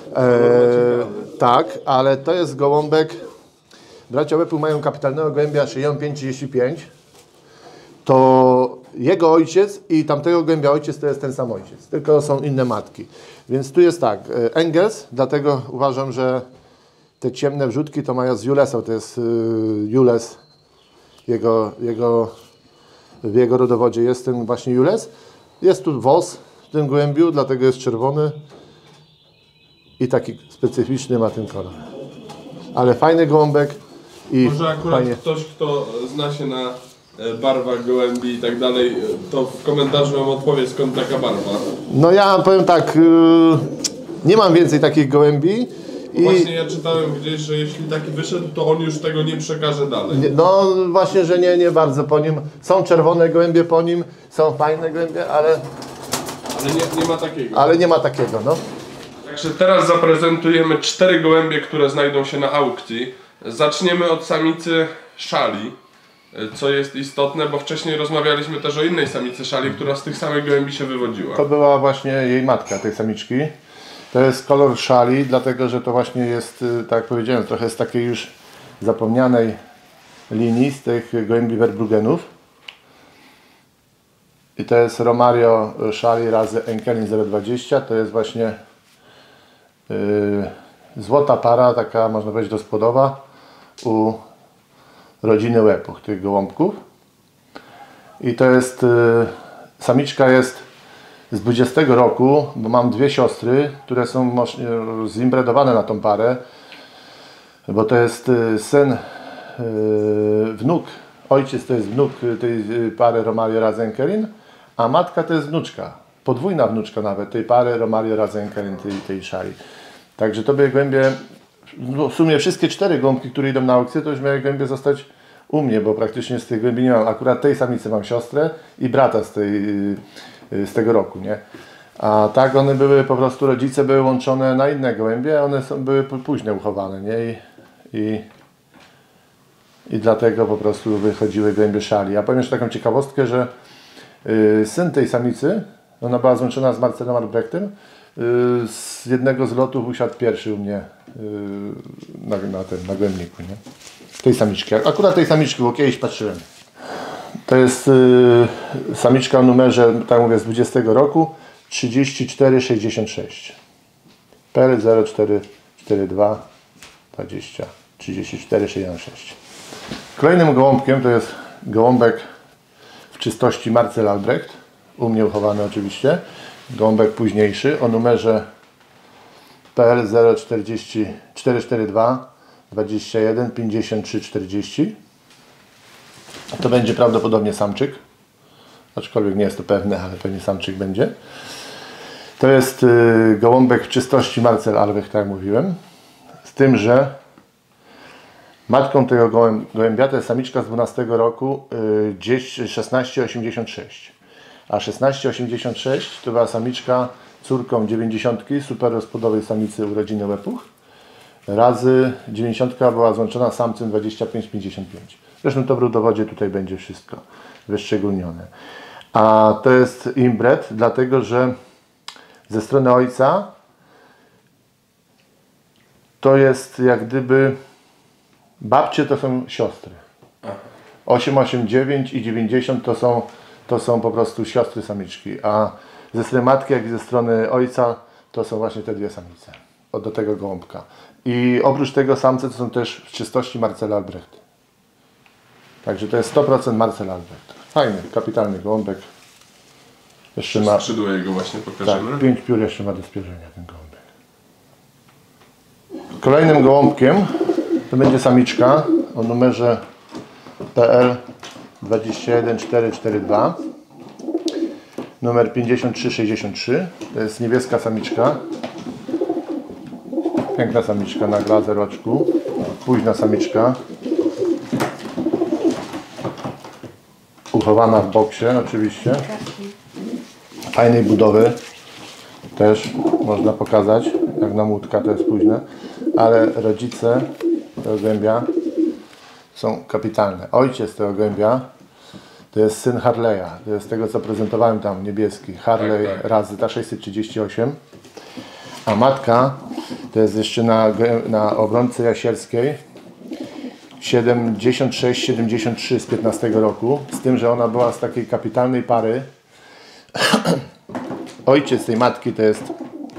Tak, ale to jest gołąbek, bracia Łypuch mają kapitalnego gołębia 6535, to jego ojciec i tamtego gołębia ojciec to jest ten sam ojciec, tylko są inne matki. Więc tu jest tak, Engels, dlatego uważam, że te ciemne wrzutki to mają z Julesa, to jest Jules, w jego rodowodzie jest ten właśnie Jules. Jest tu wos w tym gołębiu, dlatego jest czerwony i taki specyficzny ma ten kolor. Ale fajny gołąbek i może akurat fajnie. Ktoś, kto zna się na barwach gołębi i tak dalej, to w komentarzu nam odpowie, skąd taka barwa. No ja powiem tak, nie mam więcej takich gołębi. Właśnie ja czytałem gdzieś, że jeśli taki wyszedł, to on już tego nie przekaże dalej. No właśnie, że nie bardzo po nim. Są czerwone gołębie po nim, są fajne gołębie, ale nie ma takiego. Ale nie ma takiego, no. Także teraz zaprezentujemy 4 gołębie, które znajdą się na aukcji. Zaczniemy od samicy szali, co jest istotne, bo wcześniej rozmawialiśmy też o innej samicy szali, która z tych samych gołębi się wywodziła. To była właśnie jej matka, tej samiczki. To jest kolor szali, dlatego że to właśnie jest, tak jak powiedziałem, trochę z takiej już zapomnianej linii, z tych gołębi Werbrugenów. I to jest Romario szali razy Enkelin 020, to jest właśnie złota para, taka można powiedzieć rozpłodowa u rodziny Łepuch, tych gołąbków. I to jest, samiczka jest z 20 roku, bo mam dwie siostry, które są zimbredowane na tą parę, bo to jest syn, wnuk, ojciec to jest wnuk tej pary Romario Rasenkerin, a matka to jest wnuczka, podwójna wnuczka nawet tej pary Romario Rasenkerin, tej szali. Także to by gołębie, no w sumie wszystkie 4 gołąbki, które idą na aukcję, to już miały gołębie zostać u mnie, bo praktycznie z tych gołębi nie mam. Akurat tej samicy mam siostrę i brata z tego roku, nie? A tak one były, po prostu rodzice były łączone na inne gołębie, a one były późno uchowane, nie? I dlatego po prostu wychodziły gołębie szali. Ja powiem jeszcze taką ciekawostkę, że syn tej samicy, ona była złączona z Marcelem Albrechtem, z jednego z lotów usiadł pierwszy u mnie na gołębniku, nie? Tej samiczki. Akurat tej samiczki, bo kiedyś patrzyłem. To jest samiczka o numerze, tak mówię, z 20 roku 3466. PL 0442 20 3466. Kolejnym gołąbkiem to jest gołąbek w czystości Marcel Albrecht. U mnie uchowany oczywiście. Gołąbek późniejszy o numerze PL 0442 21 53 40. To będzie prawdopodobnie samczyk, aczkolwiek nie jest to pewne, ale pewnie samczyk będzie. To jest gołąbek w czystości Marcel Albrecht, tak jak mówiłem, z tym, że matką tego gołębia to jest samiczka z 12 roku 1686, a 1686 to była samiczka córką 90 super rozpłodowej samicy urodziny Łepuch. Razy 90 była złączona z samcem 2555. Zresztą to w rodowodzie tutaj będzie wszystko wyszczególnione. A to jest inbred, dlatego że ze strony ojca to jest jak gdyby babcie to są siostry. 889 i 90 to są po prostu siostry samiczki, a ze strony matki jak i ze strony ojca to są właśnie te dwie samice do tego gołąbka. I oprócz tego samce to są też w czystości Marcel Albrecht. Także to jest 100% Marcel Albrecht. Fajny, kapitalny gołąbek. Jeszcze ma skrzydło jego właśnie pokażemy. Tak, 5 piór jeszcze ma do spierzenia ten gołąbek. Kolejnym gołąbkiem to będzie samiczka o numerze PL 21442. Numer 5363. To jest niebieska samiczka. Piękna samiczka na glazer oczku. Późna samiczka. Uchowana w boksie oczywiście. Fajnej budowy. Też można pokazać, jak na młódka to jest późne. Ale rodzice tego gołębia są kapitalne. Ojciec tego gołębia to jest syn Harley'a. To jest tego, co prezentowałem tam, niebieski. Harley tak. razy ta 638. A matka to jest jeszcze na obrączce jasierskiej 76-73 z 15 roku. Z tym, że ona była z takiej kapitalnej pary. Ojciec tej matki to jest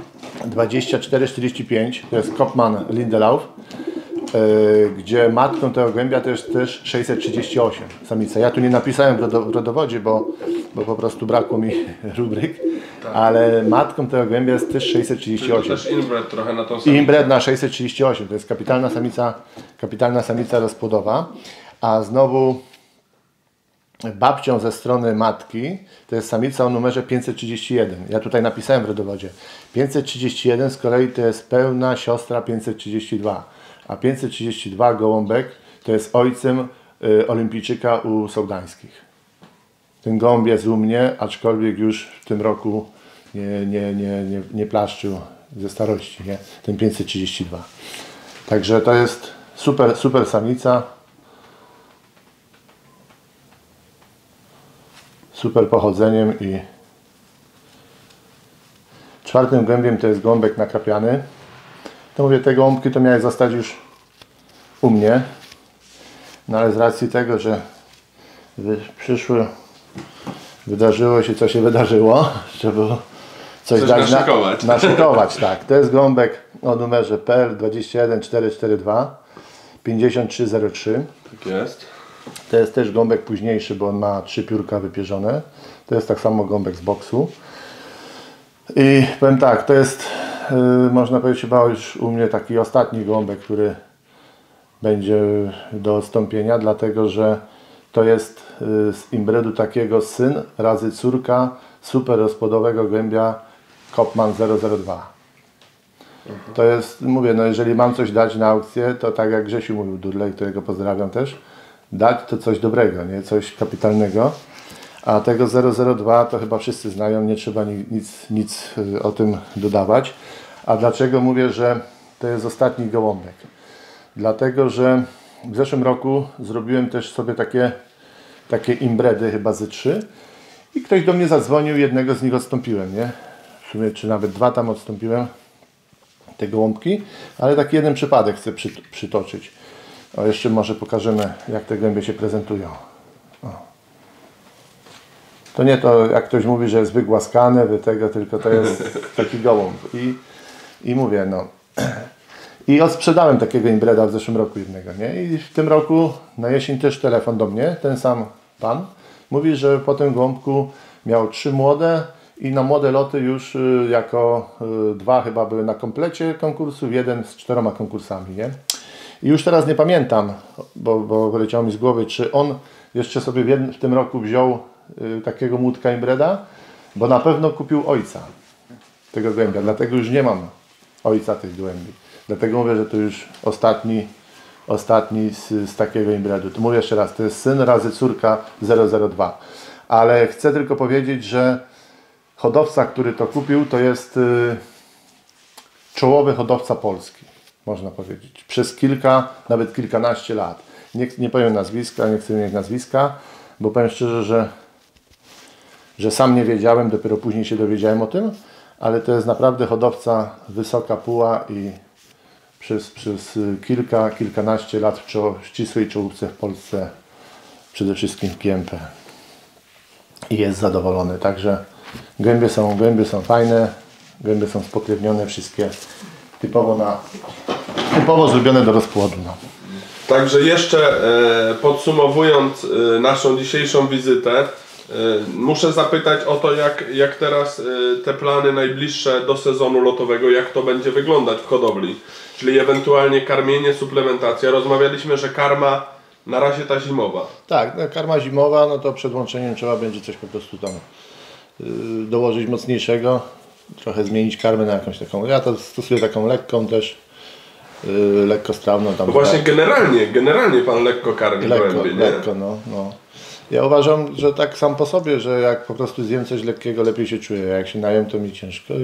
2445. To jest Kopman Lindelauf. Gdzie matką tego gołębia to jest też 638 samica. Ja tu nie napisałem w rodowodzie, bo po prostu brakło mi rubryk, tak. Ale matką tego gołębia jest też 638. To też inbred trochę na tą samicę. Inbred na 638, to jest kapitalna samica rozpłodowa, a znowu babcią ze strony matki to jest samica o numerze 531. Ja tutaj napisałem w rodowodzie. 531 z kolei to jest pełna siostra 532. A 532 gołąbek to jest ojcem olimpijczyka u Sołdańskich. Ten gołąb jest u mnie, aczkolwiek już w tym roku nie plaszczył ze starości, nie? Ten 532. Także to jest super samica. Super pochodzeniem i czwartym gołębiem to jest gołąbek nakrapiany. To mówię, te gołąbki to miały zostać już u mnie, no ale z racji tego, że wydarzyło się co się wydarzyło, żeby coś dać naszykować. Naszykować, tak. To jest gołąbek o numerze PL 21442 5303. Tak jest. To jest też gąbek późniejszy, bo on ma 3 piórka wypierzone. To jest tak samo gąbek z boksu. I powiem tak, to jest, można powiedzieć, chyba już u mnie taki ostatni gąbek, który będzie do odstąpienia, dlatego że to jest z imbredu takiego syn razy córka super rozpłodowego gołębia Kopman 002. To jest, mówię, no jeżeli mam coś dać na aukcję, to tak jak Grzesiu mówił, Durlej, którego pozdrawiam też, dać to coś dobrego, nie? Coś kapitalnego. A tego 002 to chyba wszyscy znają, nie trzeba nic o tym dodawać. A dlaczego mówię, że to jest ostatni gołąbek? Dlatego, że w zeszłym roku zrobiłem też sobie takie imbredy, chyba ze 3 i ktoś do mnie zadzwonił, jednego z nich odstąpiłem, nie? W sumie, czy nawet 2 tam odstąpiłem, te gołąbki, ale taki jeden przypadek chcę przytoczyć. O, jeszcze może pokażemy, jak te gołębie się prezentują. O. To nie to, jak ktoś mówi, że jest wygłaskane, tylko to jest taki gołąb. I mówię, no. I odsprzedałem takiego imbreda w zeszłym roku jednego, nie? I w tym roku na jesień też telefon do mnie, ten sam pan, mówi, że po tym gołąbku miał 3 młode i na młode loty już jako 2 chyba były na komplecie konkursów, 1 z 4 konkursami, nie? I już teraz nie pamiętam, bo wyleciało mi z głowy, czy on jeszcze sobie w tym roku wziął takiego młódka imbreda, bo na pewno kupił ojca tego gołębia, dlatego już nie mam ojca tych gołębi. Dlatego mówię, że to już ostatni z takiego imbredu. Tu mówię jeszcze raz, to jest syn razy córka 002. Ale chcę tylko powiedzieć, że hodowca, który to kupił, to jest czołowy hodowca polski, można powiedzieć. Przez nawet kilkanaście lat. Nie powiem nazwiska, nie chcę mieć nazwiska, bo powiem szczerze, że sam nie wiedziałem, dopiero później się dowiedziałem o tym, ale to jest naprawdę hodowca wysoka puła i przez kilkanaście lat w ścisłej czołówce w Polsce, przede wszystkim w GMP. I jest zadowolony. Także gołębie są fajne, gołębie są spokrewnione, wszystkie typowo zrobione do rozpłodu. No. Także jeszcze podsumowując naszą dzisiejszą wizytę, muszę zapytać o to, jak teraz te plany najbliższe do sezonu lotowego, jak to będzie wyglądać w hodowli. Czyli ewentualnie karmienie, suplementacja. Rozmawialiśmy, że karma na razie ta zimowa. Tak, no, karma zimowa, no to przed łączeniem trzeba będzie coś po prostu tam dołożyć mocniejszego. Trochę zmienić karmę na jakąś taką, ja to stosuję taką lekką też, lekkostrawną. Tam no właśnie generalnie pan lekko karmi gołębie, nie? Lekko, no. Ja uważam, że tak sam po sobie, że jak po prostu zjem coś lekkiego, lepiej się czuję. Jak się najem, to mi ciężko.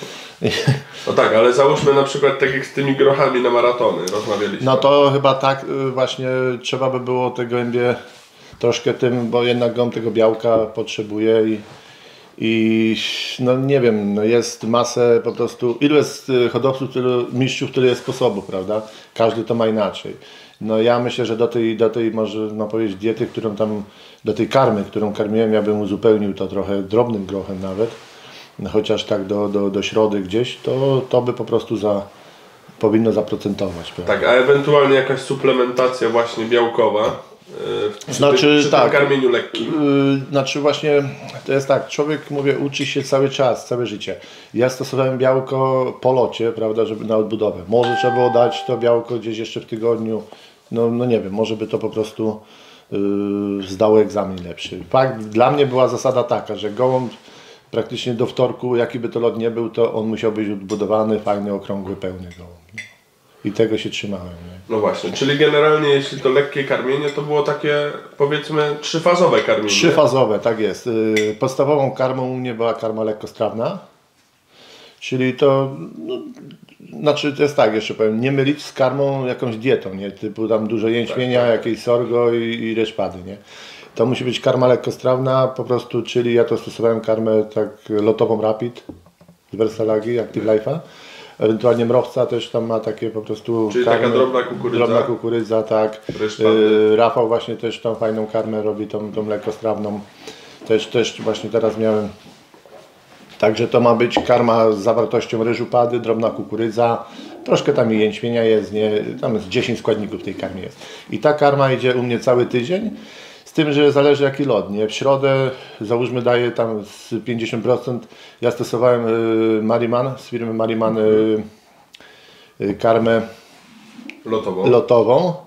No tak, ale załóżmy na przykład tak jak z tymi grochami na maratony rozmawialiśmy. No to chyba tak właśnie trzeba by było te gołębie troszkę tym, bo jednak gołąb tego białka potrzebuje i no nie wiem, no jest masę po prostu, ilu jest hodowców, mistrzów, tyle jest sposobów, prawda? Każdy to ma inaczej. No ja myślę, że do tej można powiedzieć diety, do tej karmy, którą karmiłem, ja bym uzupełnił to trochę drobnym grochem nawet, chociaż tak do środy gdzieś, to by po prostu powinno zaprocentować. Prawda? Tak, a ewentualnie jakaś suplementacja właśnie białkowa przy tym karmieniu lekkim. Znaczy właśnie, to jest tak, człowiek, mówię, uczy się cały czas, całe życie. Ja stosowałem białko po locie, prawda, żeby na odbudowę. Może trzeba było dać to białko gdzieś jeszcze w tygodniu, no nie wiem, może by to po prostu zdało egzamin lepszy. Fakt, dla mnie była zasada taka, że gołąb praktycznie do wtorku, jaki by to lot nie był, to on musiał być odbudowany, fajny, okrągły, pełny gołąb. I tego się trzymałem. Nie? No właśnie, czyli generalnie jeśli to lekkie karmienie, to było takie powiedzmy trzyfazowe karmienie. Trzyfazowe, tak jest. Podstawową karmą u mnie była karma lekkostrawna, czyli to, znaczy to jest tak, jeszcze powiem, nie mylić z karmą jakąś dietą, nie? Typu tam dużo jęczmienia, tak. Jakieś sorgo i reszpady, nie? To musi być karma lekkostrawna po prostu, czyli ja to stosowałem karmę tak lotową Rapid z Versalagi, Active Life'a. Ewentualnie mrowca też tam ma takie po prostu czyli karmy, taka drobna kukurydza, tak. Rafał właśnie też tam fajną karmę robi, tą lekkostrawną. Też właśnie teraz miałem. Także to ma być karma z zawartością ryżu pady, drobna kukurydza, Troszkę tam i jęczmienia jest, nie? Tam jest 10 składników w tej karmie jest. I ta karma idzie u mnie cały tydzień, z tym, że zależy jaki lot, nie? W środę załóżmy daję tam z 50%. Ja stosowałem Mariman, z firmy Mariman karmę lotową.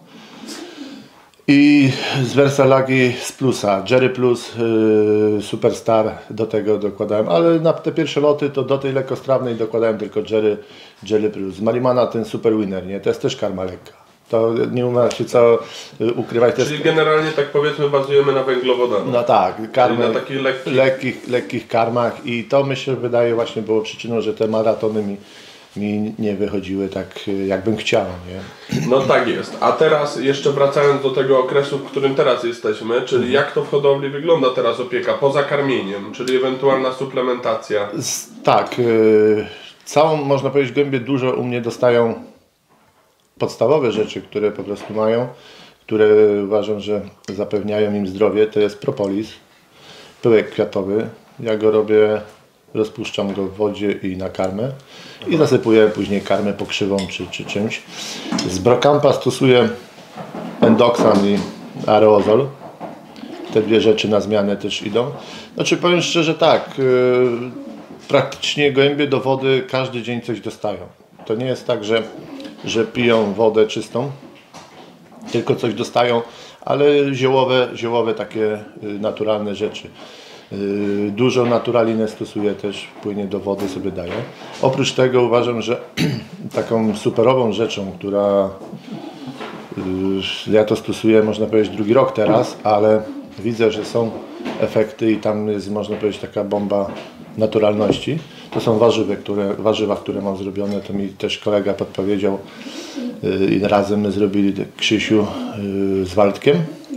I z Versalagi z plusa, Jerry Plus, Superstar do tego dokładałem, ale na te pierwsze loty to do tej lekkostrawnej dokładałem tylko Jerry Plus. Z Marimana ten Super Winner, nie? To jest też karma lekka. To nie ma się co ukrywać. Czyli generalnie tak powiedzmy bazujemy na węglowodanach. No tak, karmy, na takich lekkich karmach i to myślę wydaje właśnie było przyczyną, że te maratony mi nie wychodziły tak jakbym chciał, nie? No tak jest. A teraz jeszcze wracając do tego okresu, w którym teraz jesteśmy, czyli jak to w hodowli wygląda teraz opieka poza karmieniem, czyli ewentualna suplementacja? Tak, całą można powiedzieć głębię dużo u mnie dostają podstawowe rzeczy, które po prostu mają, które uważam, że zapewniają im zdrowie, to jest propolis, pyłek kwiatowy. Ja go robię, rozpuszczam go w wodzie i na karmę i zasypuję później karmę pokrzywą czy czymś. Z Brocampa stosuję endoksan i aerozol. Te dwie rzeczy na zmianę też idą. Znaczy powiem szczerze tak, praktycznie gołębie do wody każdy dzień coś dostają. To nie jest tak, że piją wodę czystą, tylko coś dostają, ale ziołowe takie naturalne rzeczy. Dużo naturaliny stosuję też, płynie do wody sobie daję. Oprócz tego uważam, że taką superową rzeczą, która ja to stosuję, można powiedzieć, drugi rok teraz, ale widzę, że są efekty i tam jest, można powiedzieć, taka bomba naturalności. To są warzywa, które mam zrobione, to mi też kolega podpowiedział i razem my zrobili Krzysiu z Waldkiem.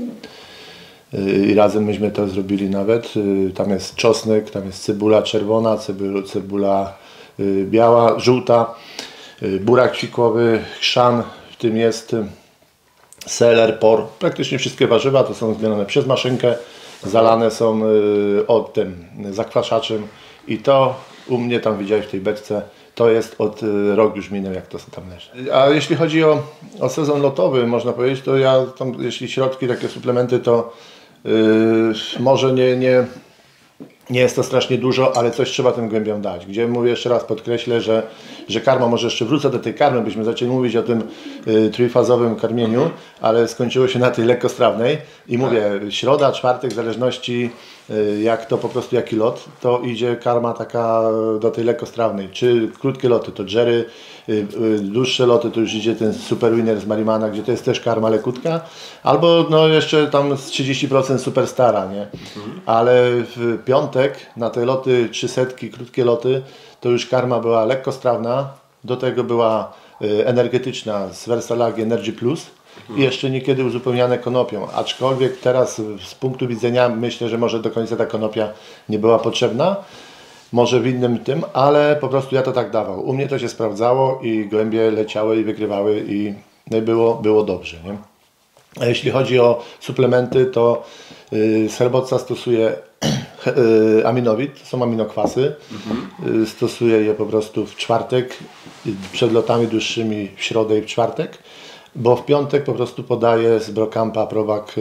I razem myśmy to zrobili nawet. Tam jest czosnek, tam jest cebula czerwona, cebula biała, żółta, burak fikłowy, chrzan, w tym jest seler, por. Praktycznie wszystkie warzywa to są zmienione przez maszynkę, zalane są tym zakwaszaczem i to u mnie tam widziałeś w tej beczce. To jest od rok już minął, jak to tam leży. A jeśli chodzi o sezon lotowy, można powiedzieć, to ja tam, jeśli środki, takie suplementy, to może nie jest to strasznie dużo, ale coś trzeba tym głębiom dać. Gdzie mówię, jeszcze raz podkreślę, że karma, może jeszcze wrócę do tej karmy, byśmy zaczęli mówić o tym trójfazowym karmieniu, ale skończyło się na tej lekkostrawnej i mówię, środa, czwartek, w zależności jak to po prostu jaki lot, to idzie karma taka do tej lekkostrawnej. Czy krótkie loty to Jerry, dłuższe loty to już idzie ten Super Winner z Marimana, gdzie to jest też karma lekutka, albo no jeszcze tam z 30% Superstara, nie? Ale w piątek na te loty 300, krótkie loty, to już karma była lekkostrawna, do tego była energetyczna z Versalagi Energy Plus i jeszcze niekiedy uzupełniane konopią, aczkolwiek teraz z punktu widzenia myślę, że może do końca ta konopia nie była potrzebna, może w innym tym, ale po prostu ja to tak dawał. U mnie to się sprawdzało i gołębie leciały i wygrywały i było dobrze, nie? A jeśli chodzi o suplementy, to z herbowca stosuję aminowid, to są aminokwasy. Stosuję je po prostu w czwartek, przed lotami dłuższymi w środę i w czwartek, bo w piątek po prostu podaję z Brocampa Probak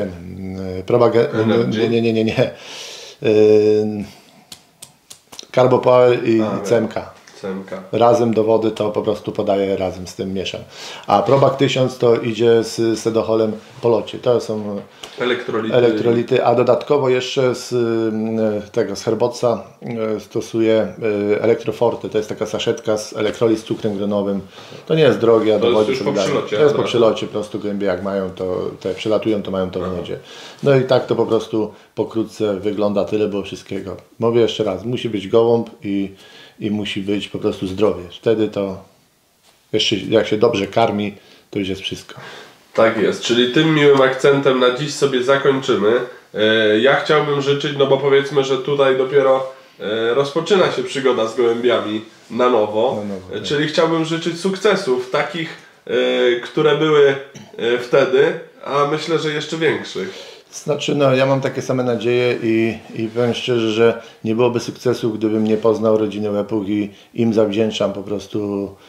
nie. Carbo Power i Cemka. Razem do wody to po prostu podaję, razem z tym mieszam. A Probak 1000 to idzie z Sedocholem po locie. To są elektrolity, a dodatkowo jeszcze z herbowca stosuję Elektroforte. To jest taka saszetka z elektrolit z cukrem gronowym. To nie jest drogie, a do wody sobie daję. To jest po przelocie, po prostu gołębie jak mają to, te przelatują, to mają to w miodzie. No i tak to po prostu pokrótce wygląda, tyle było wszystkiego. Mówię jeszcze raz, musi być gołąb i musi być po prostu zdrowie. Wtedy to, jeszcze jak się dobrze karmi, to już jest wszystko. Tak jest, czyli tym miłym akcentem na dziś sobie zakończymy. Ja chciałbym życzyć, no bo powiedzmy, że tutaj dopiero rozpoczyna się przygoda z gołębiami na nowo. Czyli chciałbym życzyć sukcesów takich, które były wtedy, a myślę, że jeszcze większych. Znaczy, no ja mam takie same nadzieje i powiem szczerze, że nie byłoby sukcesu, gdybym nie poznał rodziny Łepuch i im zawdzięczam po prostu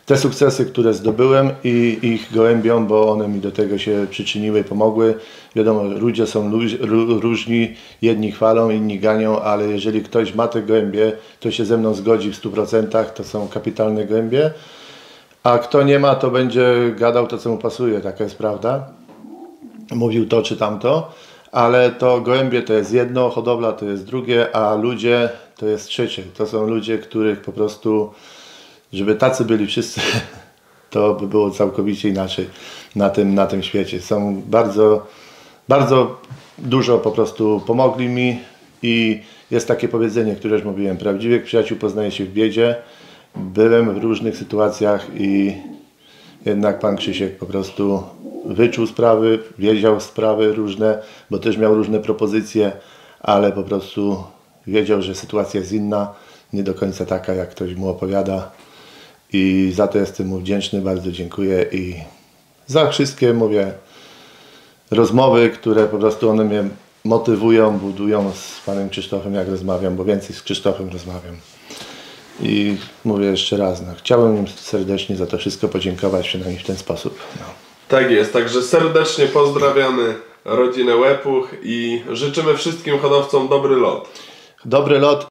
te sukcesy, które zdobyłem i ich gołębiom, bo one mi do tego się przyczyniły, pomogły. Wiadomo, ludzie są różni, jedni chwalą, inni ganią, ale jeżeli ktoś ma te gołębie, to się ze mną zgodzi w 100%, to są kapitalne gołębie. A kto nie ma, to będzie gadał to, co mu pasuje, taka jest prawda. Mówił to czy tamto, ale to gołębie to jest jedno, hodowla to jest drugie, a ludzie to jest trzecie. To są ludzie, których po prostu, żeby tacy byli wszyscy, to by było całkowicie inaczej na tym świecie. Są bardzo dużo po prostu pomogli mi i jest takie powiedzenie, które już mówiłem, prawdziwych przyjaciół poznaje się w biedzie. Byłem w różnych sytuacjach i jednak pan Krzysiek po prostu wyczuł sprawy, wiedział sprawy różne, bo też miał różne propozycje, ale po prostu wiedział, że sytuacja jest inna, nie do końca taka, jak ktoś mu opowiada. I za to jestem mu wdzięczny, bardzo dziękuję i za wszystkie, mówię, rozmowy, które po prostu one mnie motywują, budują z panem Krzysztofem, jak rozmawiam, bo więcej z Krzysztofem rozmawiam. I mówię jeszcze raz, no, chciałem im serdecznie za to wszystko podziękować, przynajmniej w ten sposób. No. Tak jest, także serdecznie pozdrawiamy rodzinę Łepuch i życzymy wszystkim hodowcom dobry lot. Dobry lot.